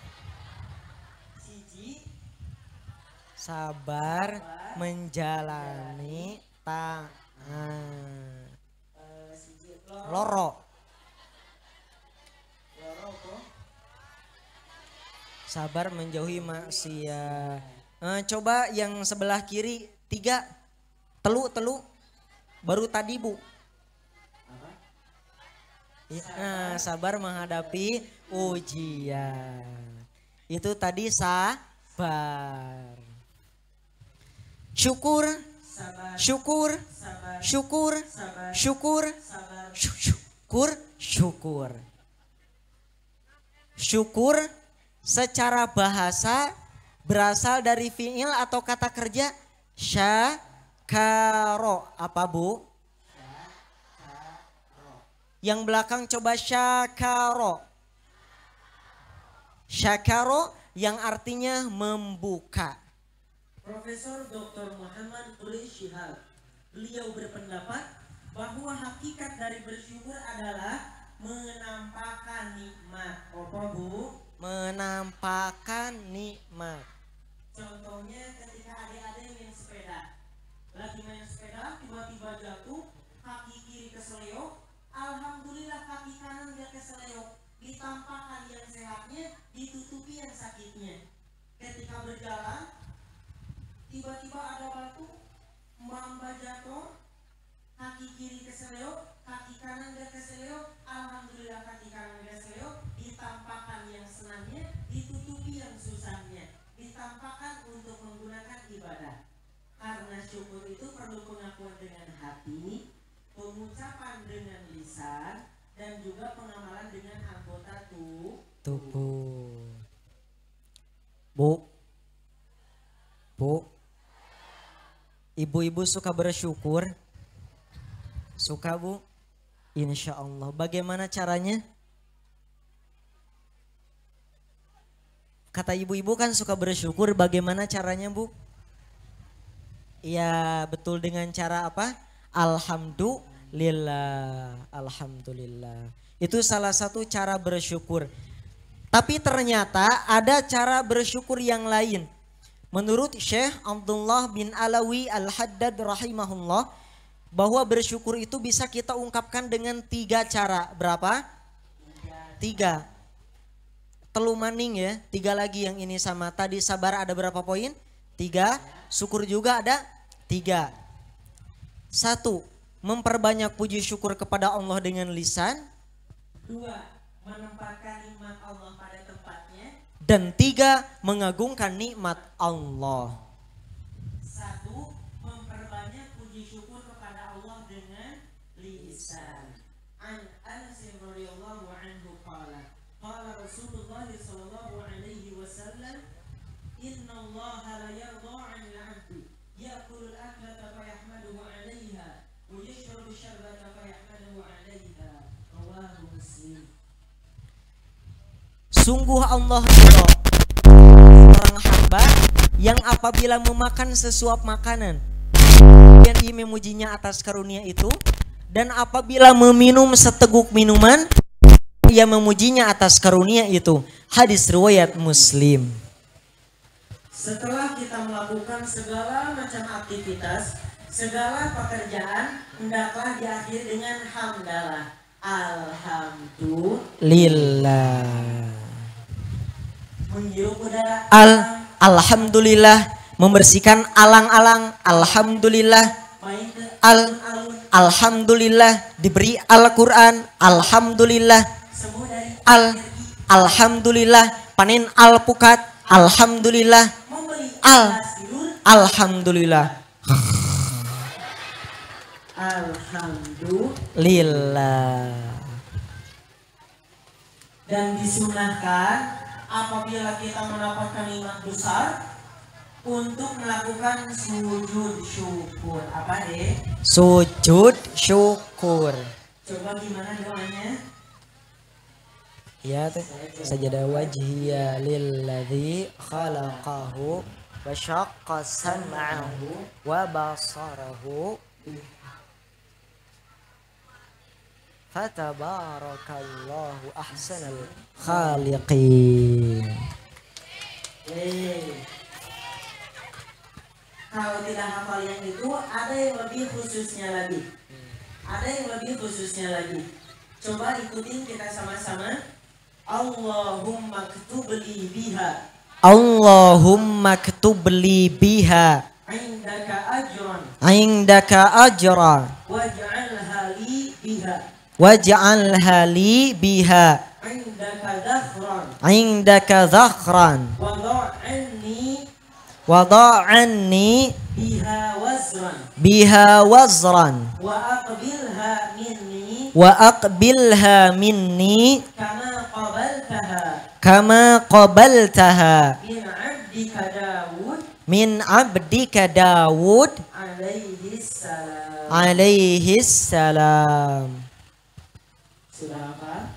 Siji sabar menjalani siji loro. loro kok. Sabar menjauhi maksiat. Coba yang sebelah kiri 3. Telu. Baru tadi Bu. Apa? Nah, sabar menghadapi ujian. Itu tadi sabar. Syukur, Sabar, syukur, sabar, syukur, sabar, syukur, sabar. syukur, syukur. Syukur secara bahasa berasal dari fi'il atau kata kerja syakaro. Apa Bu? Yang belakang coba syakaro. Syakaro yang artinya membuka. Profesor Dr. Muhammad Quraish Shihab, beliau berpendapat bahwa hakikat dari bersyukur adalah menampakkan nikmat. Apa Bu? Menampakkan nikmat. Contohnya ketika adik-adik main sepeda, lagi main sepeda tiba-tiba jatuh, kaki kiri keseleo, alhamdulillah kaki kanan dia keseleo, ditampakkan yang sehatnya, ditutupi yang sakitnya. Ketika berjalan, tiba-tiba ada batu, mbak jatuh, kaki kiri keseleo, kaki kanan dia keseleo, alhamdulillah kaki kanan dia keseleo, ditampakkan yang senangnya, ditutupi yang susahnya, ditampakkan untuk menggunakan ibadah. Karena syukur itu perlu pengakuan dengan hati, pengucapan dengan lisan, dan juga pengamalan dengan anggota Tubuh. Bu, ibu-ibu suka bersyukur? Suka Bu? Insya Allah. Bagaimana caranya? Kata ibu-ibu kan suka bersyukur, bagaimana caranya Bu? Ya betul, dengan cara apa? Alhamdulillah. Alhamdulillah. Itu salah satu cara bersyukur. Tapi ternyata ada cara bersyukur yang lain. Menurut Syekh Abdullah bin Alawi Al-Haddad rahimahullah, bahwa bersyukur itu bisa kita ungkapkan dengan 3 cara. Berapa? 3. Telu maning ya, 3 lagi yang ini sama. Tadi sabar ada berapa poin? 3. Syukur juga ada 3. 1. Memperbanyak puji syukur kepada Allah dengan lisan. 2. Menempatkan nikmat Allah pada tempatnya. Dan 3. Mengagungkan nikmat Allah. 1. Memperbanyak puji syukur kepada Allah dengan lisan. An Anas radhiyallahu anhu qala Rasulullah sallallahu alaihi wasallam, inna Allah la yarda 'anil 'abdi ya'kulul aklata fa yahmaduhu 'alaiha wa yashrabu syarbata fa yahmaduhu 'alaiha. Rawahu Muslim. Sungguh Allah ridho seorang hamba yang apabila memakan sesuap makanan dan ia memujinya atas karunia itu, dan apabila meminum seteguk minuman ia memujinya atas karunia itu. Hadis riwayat Muslim. Setelah kita melakukan segala macam aktivitas, segala pekerjaan, hendaklah diakhiri dengan hamdalah. Alhamdulillah. Menghirup udara. Alhamdulillah. Membersihkan alang-alang. Alhamdulillah. Main ke alun-alun. Alhamdulillah. Diberi Al-Quran. Alhamdulillah. Semua dari Alhamdulillah. Panen alpukat. Alhamdulillah. memberi tidur. Alhamdulillah. Alhamdulillah. Dan disunahkan apabila kita mendapatkan nikmat besar untuk melakukan sujud syukur. Apa deh? Sujud syukur. Coba gimana doanya? Ya, sajadah wajhiya lilladzi khalaqahu wa syaqqa sam'ahu wa basarahu fatabarakallahu ahsanul khaliqin. Kalau tidak hafal yang itu, ada yang lebih khususnya lagi. Ada yang lebih khususnya lagi. Coba ikutin kita sama-sama. Allahumma ktubli biha. Allahumma ktubli biha Indaka ajran. indaka ajran Waj'alha li biha. waj'alha li biha Indaka dhakhran. indaka dhakhran Wada'anni wada'anni biha wazran. biha wazran Wa aqbilha minni wa aqbilha minni kama qabaltaha kama qabaltaha min abdika Daud min abdika Daud alaihi salam. alaihi salam. Sudah apa?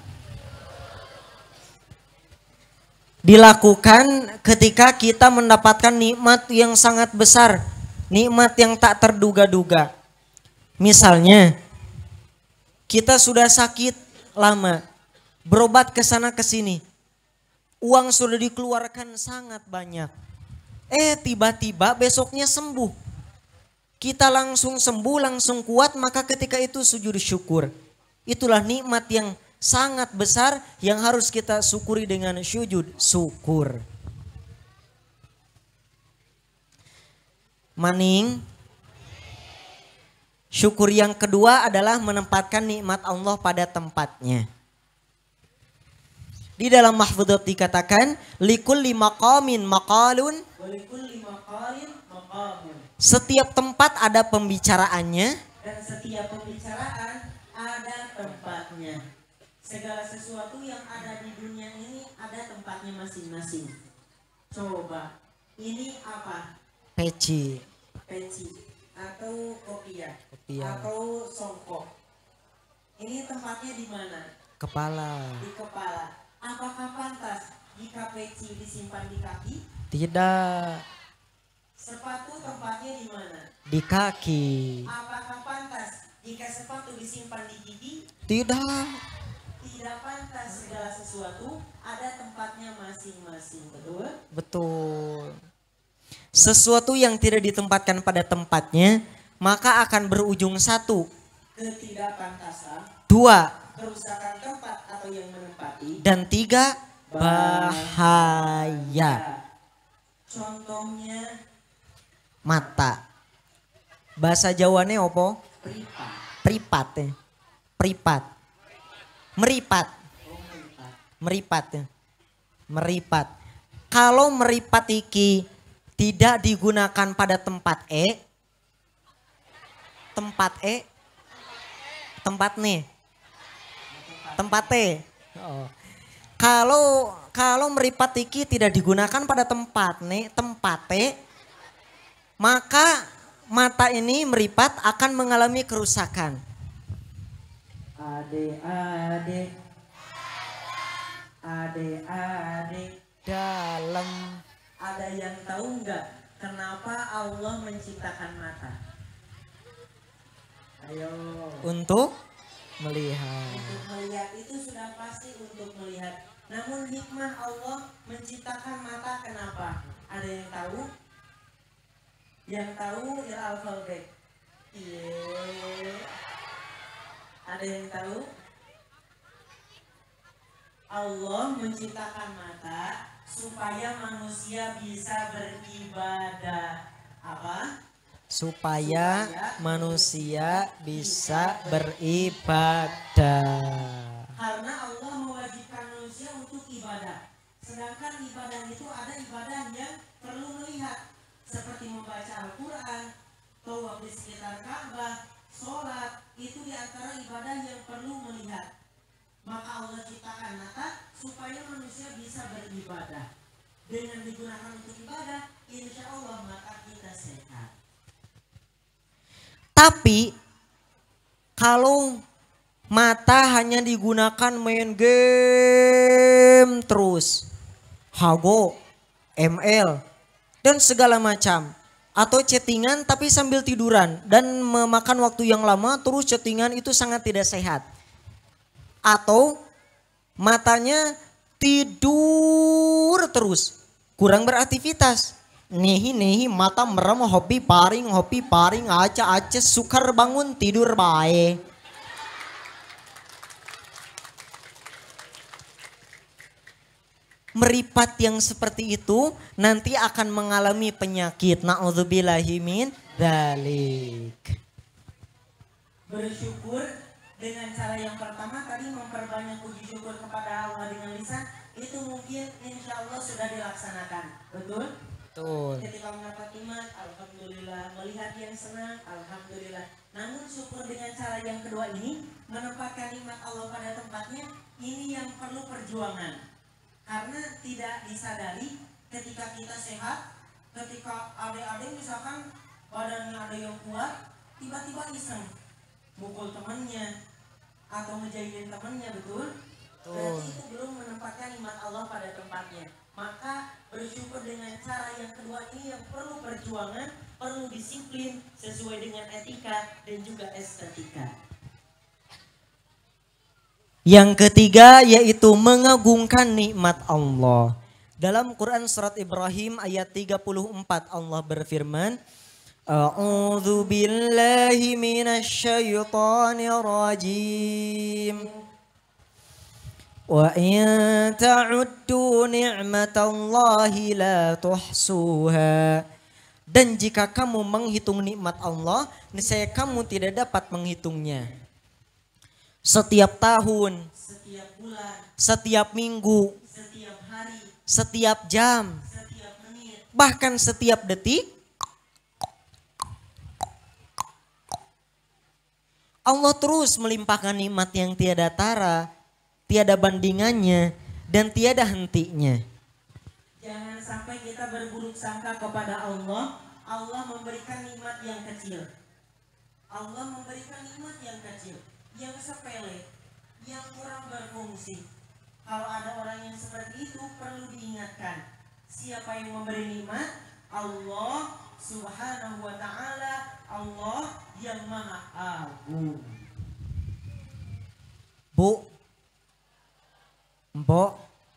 Dilakukan ketika kita mendapatkan nikmat yang sangat besar, nikmat yang tak terduga-duga. Misalnya, kita sudah sakit lama, berobat ke sana ke sini, uang sudah dikeluarkan sangat banyak. Tiba-tiba besoknya sembuh. Kita langsung sembuh, langsung kuat, maka ketika itu sujud syukur. Itulah nikmat yang sangat besar yang harus kita syukuri dengan sujud syukur. Maning, syukur yang kedua adalah menempatkan nikmat Allah pada tempatnya. Di dalam mahfudhat dikatakan likulli maqamin maqalun. Walikulli maqalin maqamun. Setiap tempat ada pembicaraannya Dan setiap pembicaraan ada tempatnya. Segala sesuatu yang ada di dunia ini ada tempatnya masing-masing. Coba, ini apa? peci. Peci atau kopiah Kopiah. atau songkok. Ini tempatnya di mana? Kepala. Di kepala. Apakah pantas jika peci disimpan di kaki? Tidak. Sepatu tempatnya di mana? Di kaki. Apakah pantas jika sepatu disimpan di gigi? Tidak. Tidak pantas, segala sesuatu ada tempatnya masing-masing. Betul? Betul. Sesuatu yang tidak ditempatkan pada tempatnya maka akan berujung satu, Ketidakpantasan, dua, kerusakan tempat atau yang menempati, dan tiga, bahaya. Contohnya Mata. Bahasa Jawane opo? pripat. Pripat. Pripat. Meripat. Oh, meripat. Meripat. Meripat. Kalau meripat iki tidak digunakan pada tempat tempat tempat nih, tempat oh. Kalau meripat iki tidak digunakan pada tempat maka mata ini meripat akan mengalami kerusakan. Adik-adik Dalam ada yang tahu nggak kenapa Allah menciptakan mata? Ayo. untuk melihat. Untuk melihat itu sudah pasti untuk melihat. Namun hikmah Allah menciptakan mata kenapa? Ada yang tahu? Yang tahu ya alfabet. Iya. Ada yang tahu? Allah menciptakan mata supaya manusia bisa beribadah. Apa? Supaya manusia bisa beribadah. Karena Allah mewajibkan manusia untuk ibadah. Sedangkan ibadah itu ada ibadah yang perlu melihat. Seperti membaca Al-Quran, tawaf di sekitar Ka'bah, sholat. Itu diantara ibadah yang perlu melihat. Maka Allah ciptakan mata supaya manusia bisa beribadah. Dengan digunakan untuk ibadah, insya Allah mata kita sehat. Tapi kalau mata hanya digunakan main game terus, hago, ML, dan segala macam. Atau chattingan tapi sambil tiduran dan memakan waktu yang lama terus chattingan, itu sangat tidak sehat. Atau matanya tidur terus, kurang beraktivitas. Nehi mata merem, hobi paring aca sukar bangun tidur bae. Meripat yang seperti itu nanti akan mengalami penyakit. Na'udzubillahi min dzalik. Bersyukur dengan cara yang pertama tadi, memperbanyak puji syukur kepada Allah dengan lisan, itu mungkin insya Allah sudah dilaksanakan. Betul? Betul. Ketika mendapat nikmat, alhamdulillah. Melihat yang senang, alhamdulillah. Namun syukur dengan cara yang kedua ini, menempatkan nikmat Allah pada tempatnya, ini yang perlu perjuangan. Karena tidak disadari ketika kita sehat, ketika adik-adik misalkan badannya ada yang kuat, tiba-tiba iseng mukul temannya atau ngejailin temannya, betul? Berarti itu belum menempatkan nikmat Allah pada tempatnya. Maka bersyukur dengan cara yang kedua ini yang perlu perjuangan, perlu disiplin sesuai dengan etika dan juga estetika. Yang ketiga yaitu mengagungkan nikmat Allah. Dalam Quran surat Ibrahim ayat 34 Allah berfirman, A'udzu billahi minasyaitonir rajim. Wa in ta'uddu ni'matallahi la tuhsuha. Dan jika kamu menghitung nikmat Allah, niscaya kamu tidak dapat menghitungnya. Setiap tahun, setiap bulan, setiap minggu, setiap hari, setiap jam, setiap menit, bahkan setiap detik, Allah terus melimpahkan nikmat yang tiada tara, tiada bandingannya, dan tiada hentinya. Jangan sampai kita berburuk sangka kepada Allah. Allah memberikan nikmat yang kecil. Allah memberikan nikmat yang kecil, yang sepele, yang kurang berfungsi. Kalau ada orang yang seperti itu, perlu diingatkan. Siapa yang memberi nikmat? Allah Subhanahu wa ta'ala, Allah yang maha agung. Bu, Mbok,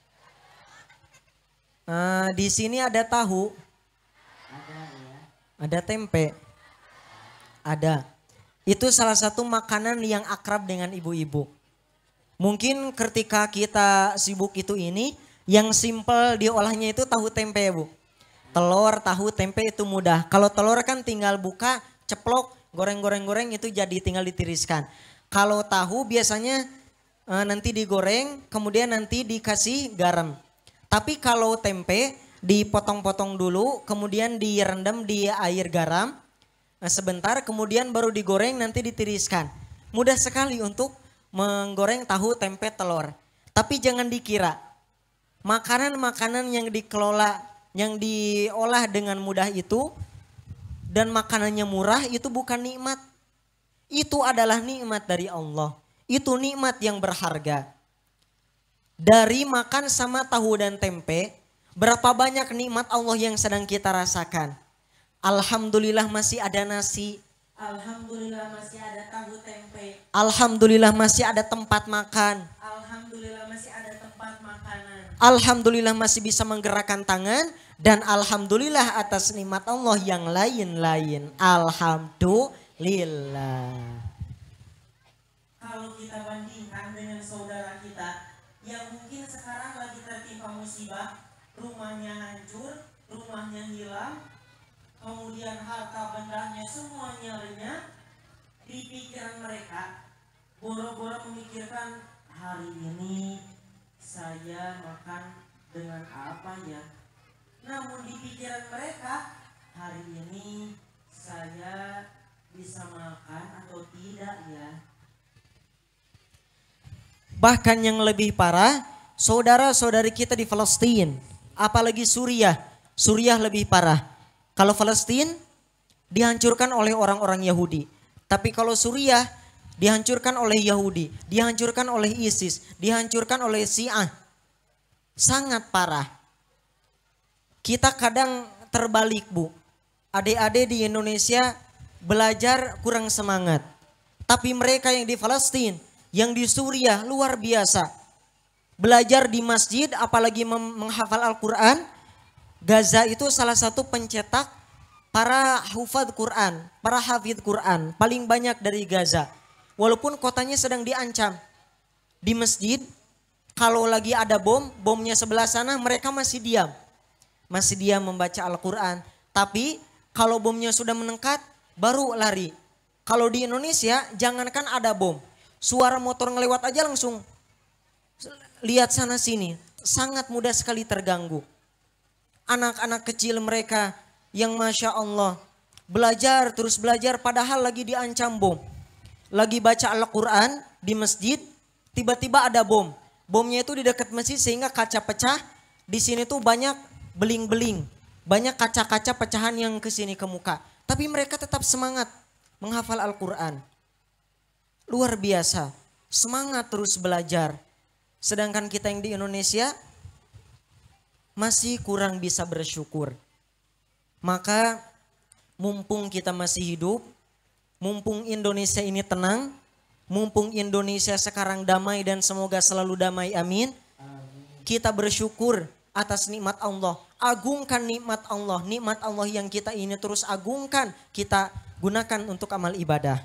di sini ada tahu, Ada ya. ada tempe, ada. Itu salah satu makanan yang akrab dengan ibu-ibu. Mungkin ketika kita sibuk ini, yang simpel diolahnya itu tahu tempe ya Bu. Telur, tahu, tempe itu mudah. Kalau telur kan tinggal buka, ceplok, goreng itu jadi tinggal ditiriskan. Kalau tahu biasanya nanti digoreng, kemudian nanti dikasih garam. Tapi kalau tempe dipotong-potong dulu, kemudian direndam di air garam. Sebentar kemudian baru digoreng, nanti ditiriskan. Mudah sekali untuk menggoreng tahu, tempe, telur. Tapi jangan dikira makanan-makanan yang dikelola, yang diolah dengan mudah itu dan makanannya murah itu bukan nikmat. Itu adalah nikmat dari Allah. Itu nikmat yang berharga. Dari makan sama tahu dan tempe, berapa banyak nikmat Allah yang sedang kita rasakan. Alhamdulillah masih ada nasi. Alhamdulillah masih ada tahu tempe. Alhamdulillah masih ada tempat makan. Alhamdulillah masih ada tempat makanan. Alhamdulillah masih bisa menggerakkan tangan. Dan alhamdulillah atas nikmat Allah yang lain-lain. Alhamdulillah. Kalau kita bandingkan dengan saudara kita yang mungkin sekarang lagi tertimpa musibah, rumahnya hancur, rumahnya hilang, kemudian harta bendanya semuanya lenyap, di pikiran mereka boro-boro memikirkan hari ini saya makan dengan apa ya. Namun di pikiran mereka hari ini saya bisa makan atau tidak ya. Bahkan yang lebih parah, saudara-saudari kita di Palestina, apalagi Suriah. Suriah lebih parah. Kalau Palestina dihancurkan oleh orang-orang Yahudi. Tapi kalau Suriah dihancurkan oleh Yahudi, dihancurkan oleh ISIS, dihancurkan oleh Syiah. Sangat parah. Kita kadang terbalik Bu. Adik-adik di Indonesia belajar kurang semangat. Tapi mereka yang di Palestina, yang di Suriah luar biasa. Belajar di masjid apalagi menghafal Al-Quran. Gaza itu salah satu pencetak para hufadz Quran, para hafidz Quran. Paling banyak dari Gaza. Walaupun kotanya sedang diancam. Di masjid kalau lagi ada bomnya sebelah sana mereka masih diam. Masih diam membaca Al-Quran. Tapi kalau bomnya sudah mendekat baru lari. Kalau di Indonesia jangankan ada bom. Suara motor ngelewat aja langsung lihat sana sini. Sangat mudah sekali terganggu. Anak-anak kecil mereka yang Masya Allah belajar terus belajar padahal lagi diancam bom. Lagi baca Al-Quran di masjid tiba-tiba ada bom. Bomnya itu di dekat masjid sehingga kaca pecah. Di sini tuh banyak beling-beling. Banyak kaca-kaca pecahan yang ke sini ke muka. Tapi mereka tetap semangat menghafal Al-Quran. Luar biasa. Semangat terus belajar. Sedangkan kita yang di Indonesia masih kurang bisa bersyukur. Maka mumpung kita masih hidup, mumpung Indonesia ini tenang, mumpung Indonesia sekarang damai dan semoga selalu damai, amin. Kita bersyukur atas nikmat Allah. Agungkan nikmat Allah. Nikmat Allah yang kita ini terus agungkan. Kita gunakan untuk amal ibadah.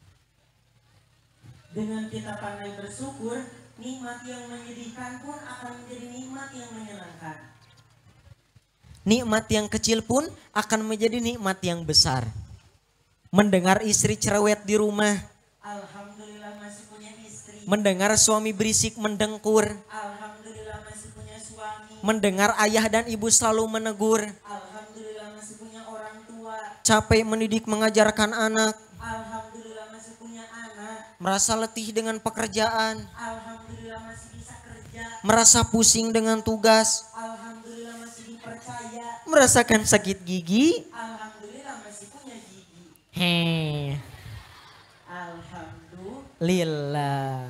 Dengan kita pandai bersyukur, nikmat yang menyedihkan pun akan menjadi nikmat yang menyenangkan. Nikmat yang kecil pun akan menjadi nikmat yang besar. Mendengar istri cerewet di rumah. Alhamdulillah masih punya istri. Mendengar suami berisik mendengkur. Alhamdulillah masih punya suami. Mendengar ayah dan ibu selalu menegur. Alhamdulillah masih punya orang tua. Capek mendidik mengajarkan anak. Alhamdulillah masih punya anak. Merasa letih dengan pekerjaan. Alhamdulillah masih bisa kerja. Merasa pusing dengan tugas. Alhamdulillah masih dipercaya. Merasakan sakit gigi. Alhamdulillah masih punya gigi. Heh. Alhamdulillah.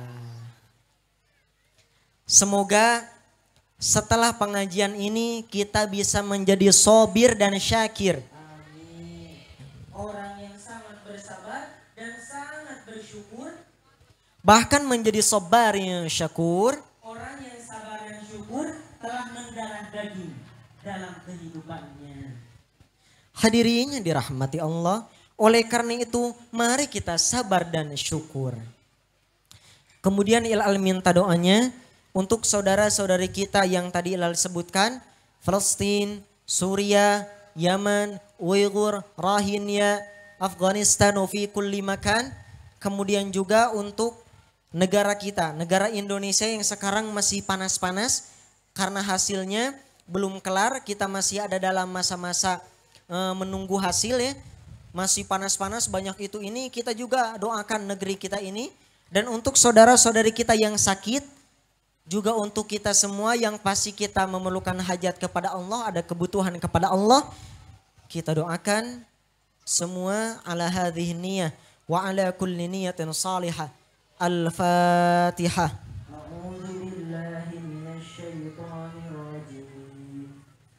Semoga setelah pengajian ini kita bisa menjadi sobir dan syakir. Amin. Orang yang sangat bersabar dan sangat bersyukur. Bahkan menjadi sobar yang syakur. Orang yang sabar dan syukur telah mendarah daging dalam kehidupannya. Hadirin yang dirahmati Allah. Oleh karena itu mari kita sabar dan syukur. Kemudian Ilal minta doanya untuk saudara-saudari kita yang tadi Ilal sebutkan. Palestina, Suriah, Yaman, Uighur, Rohingya, Afghanistan, fi kulli makan. Kemudian juga untuk negara kita, negara Indonesia yang sekarang masih panas-panas. Karena hasilnya belum kelar, kita masih ada dalam masa-masa menunggu hasil ya. Masih panas-panas banyak itu ini, kita juga doakan negeri kita ini. Dan untuk saudara-saudari kita yang sakit, juga untuk kita semua yang pasti kita memerlukan hajat kepada Allah, ada kebutuhan kepada Allah. Kita doakan semua ala hadhihi niyah wa ala kulli niyatin salihah. Al-Fatihah. A'udzu billahi minasyaitonir rajim.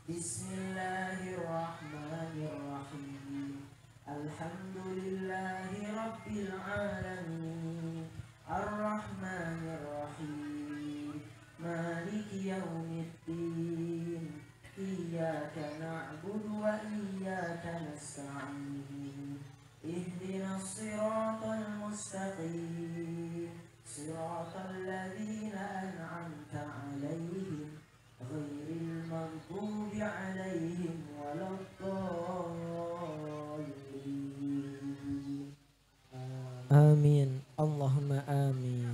Bismillahirrahmanirrahim. Alhamdulillahi rabbil alamin. Ar-Rahmanir Rahim. Maliki yaumiddin. Iyyaka na'budu wa iyyaka nasta'in. Ihdinas siratal mustaqim. Siratal ladzina an'amta 'alaihim ghairil maghdubi 'alaihim waladdallin. Amin. Allahumma amin.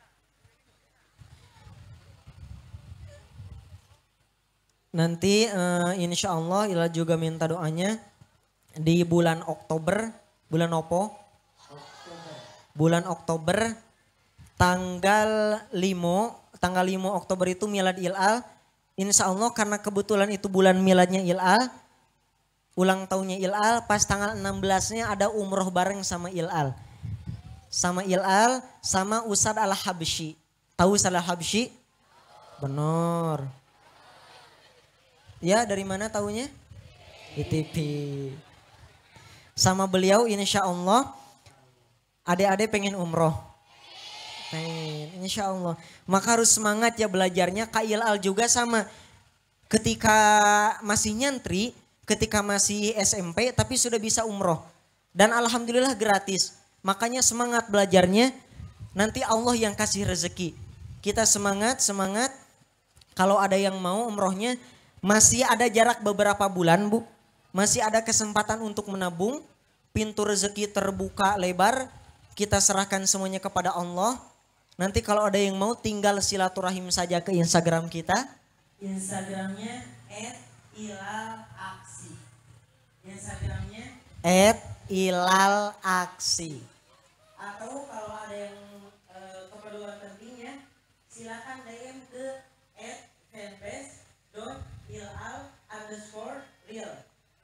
Nanti insya Allah Ila juga minta doanya di bulan Oktober. Bulan opo? Bulan Oktober tanggal 5 Oktober itu milad Ilal. Insya Allah karena kebetulan itu bulan miladnya Ilal. Ulang tahunnya Ilal pas tanggal 16-nya ada umroh bareng sama Ilal. Sama Ilal sama Ustadz Al-Habsyi. Tahu Ustadz Al-Habsyi? Benar. Ya dari mana tahunya? ITP. Sama beliau insya Allah adik-adik pengen umroh. Pengen, insya Allah. Maka harus semangat ya belajarnya. Kak Ilal juga sama. Ketika masih nyantri, ketika masih SMP tapi sudah bisa umroh. Dan alhamdulillah gratis. Makanya semangat belajarnya. Nanti Allah yang kasih rezeki. Kita semangat. Kalau ada yang mau umrohnya, masih ada jarak beberapa bulan Bu. Masih ada kesempatan untuk menabung. Pintu rezeki terbuka lebar. Kita serahkan semuanya kepada Allah. Nanti kalau ada yang mau tinggal silaturahim saja ke Instagram kita. Instagramnya @ilalaksi. Instagramnya @ilalaksi. Atau kalau ada yang keperluan pentingnya silakan DM ke @fanbase.ilal_real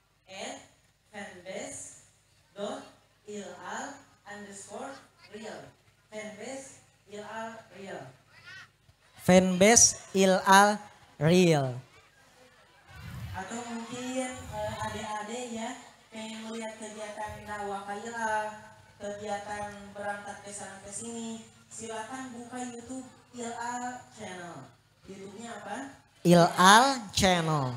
@fanbase.ilal_real fanbase ilal real. Fanbase Ilal Real. Atau mungkin adik-adik ya pengen melihat kegiatan dakwah Ilal, kegiatan berangkat ke sana ke sini, silakan buka YouTube Ilal Channel. YouTube-nya apa? Ilal Channel.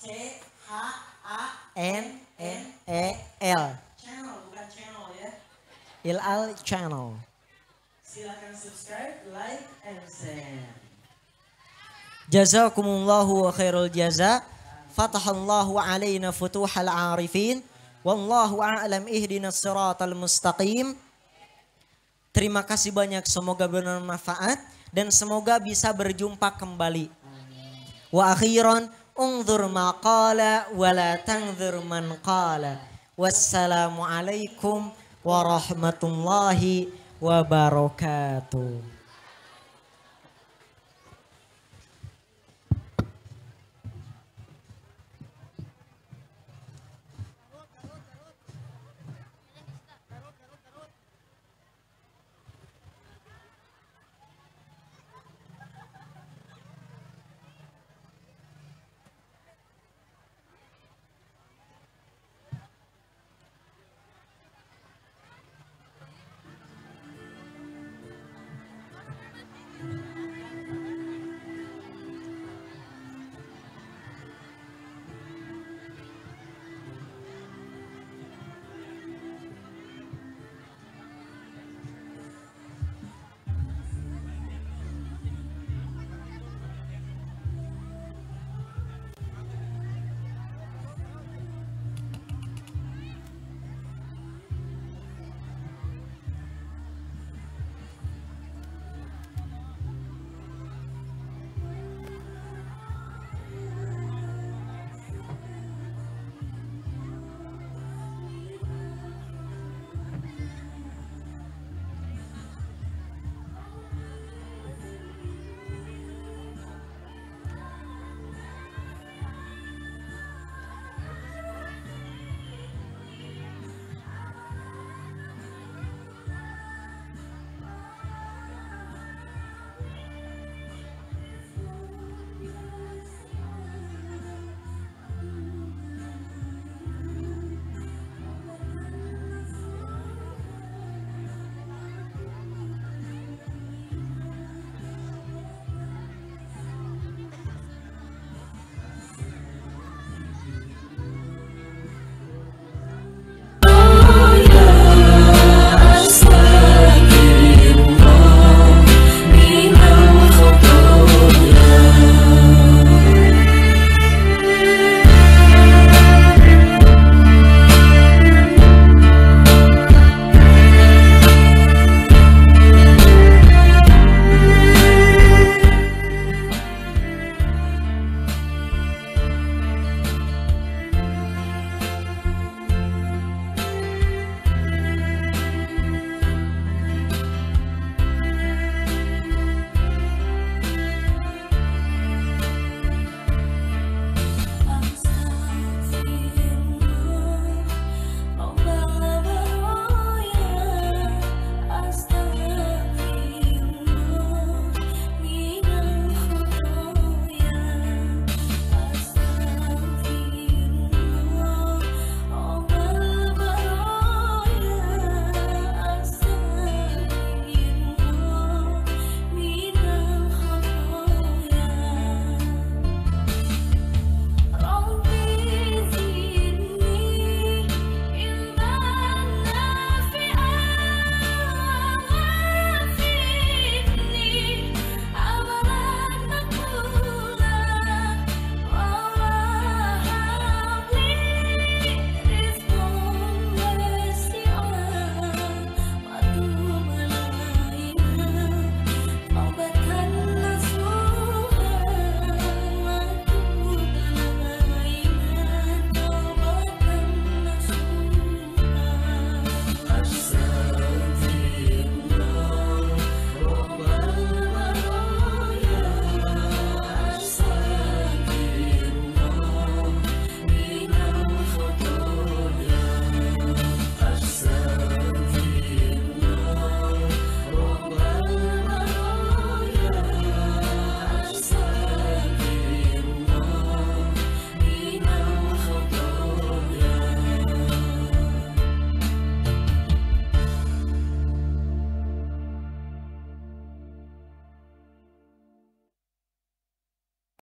CHANNEL. Channel bukan channel ya. Ilal Channel. Silakan subscribe, like, and share. Jazakumullahu khairul jaza. Fatahallahu alaina futuhal arifin. Wallahu a'lam ihdinas siratal mustaqim. Terima kasih banyak, semoga bermanfaat dan semoga bisa berjumpa kembali. Wa akhiran unzur ma qala wa la tanzur man qala. Wassalamu alaikum warahmatullahi wabarakatuh.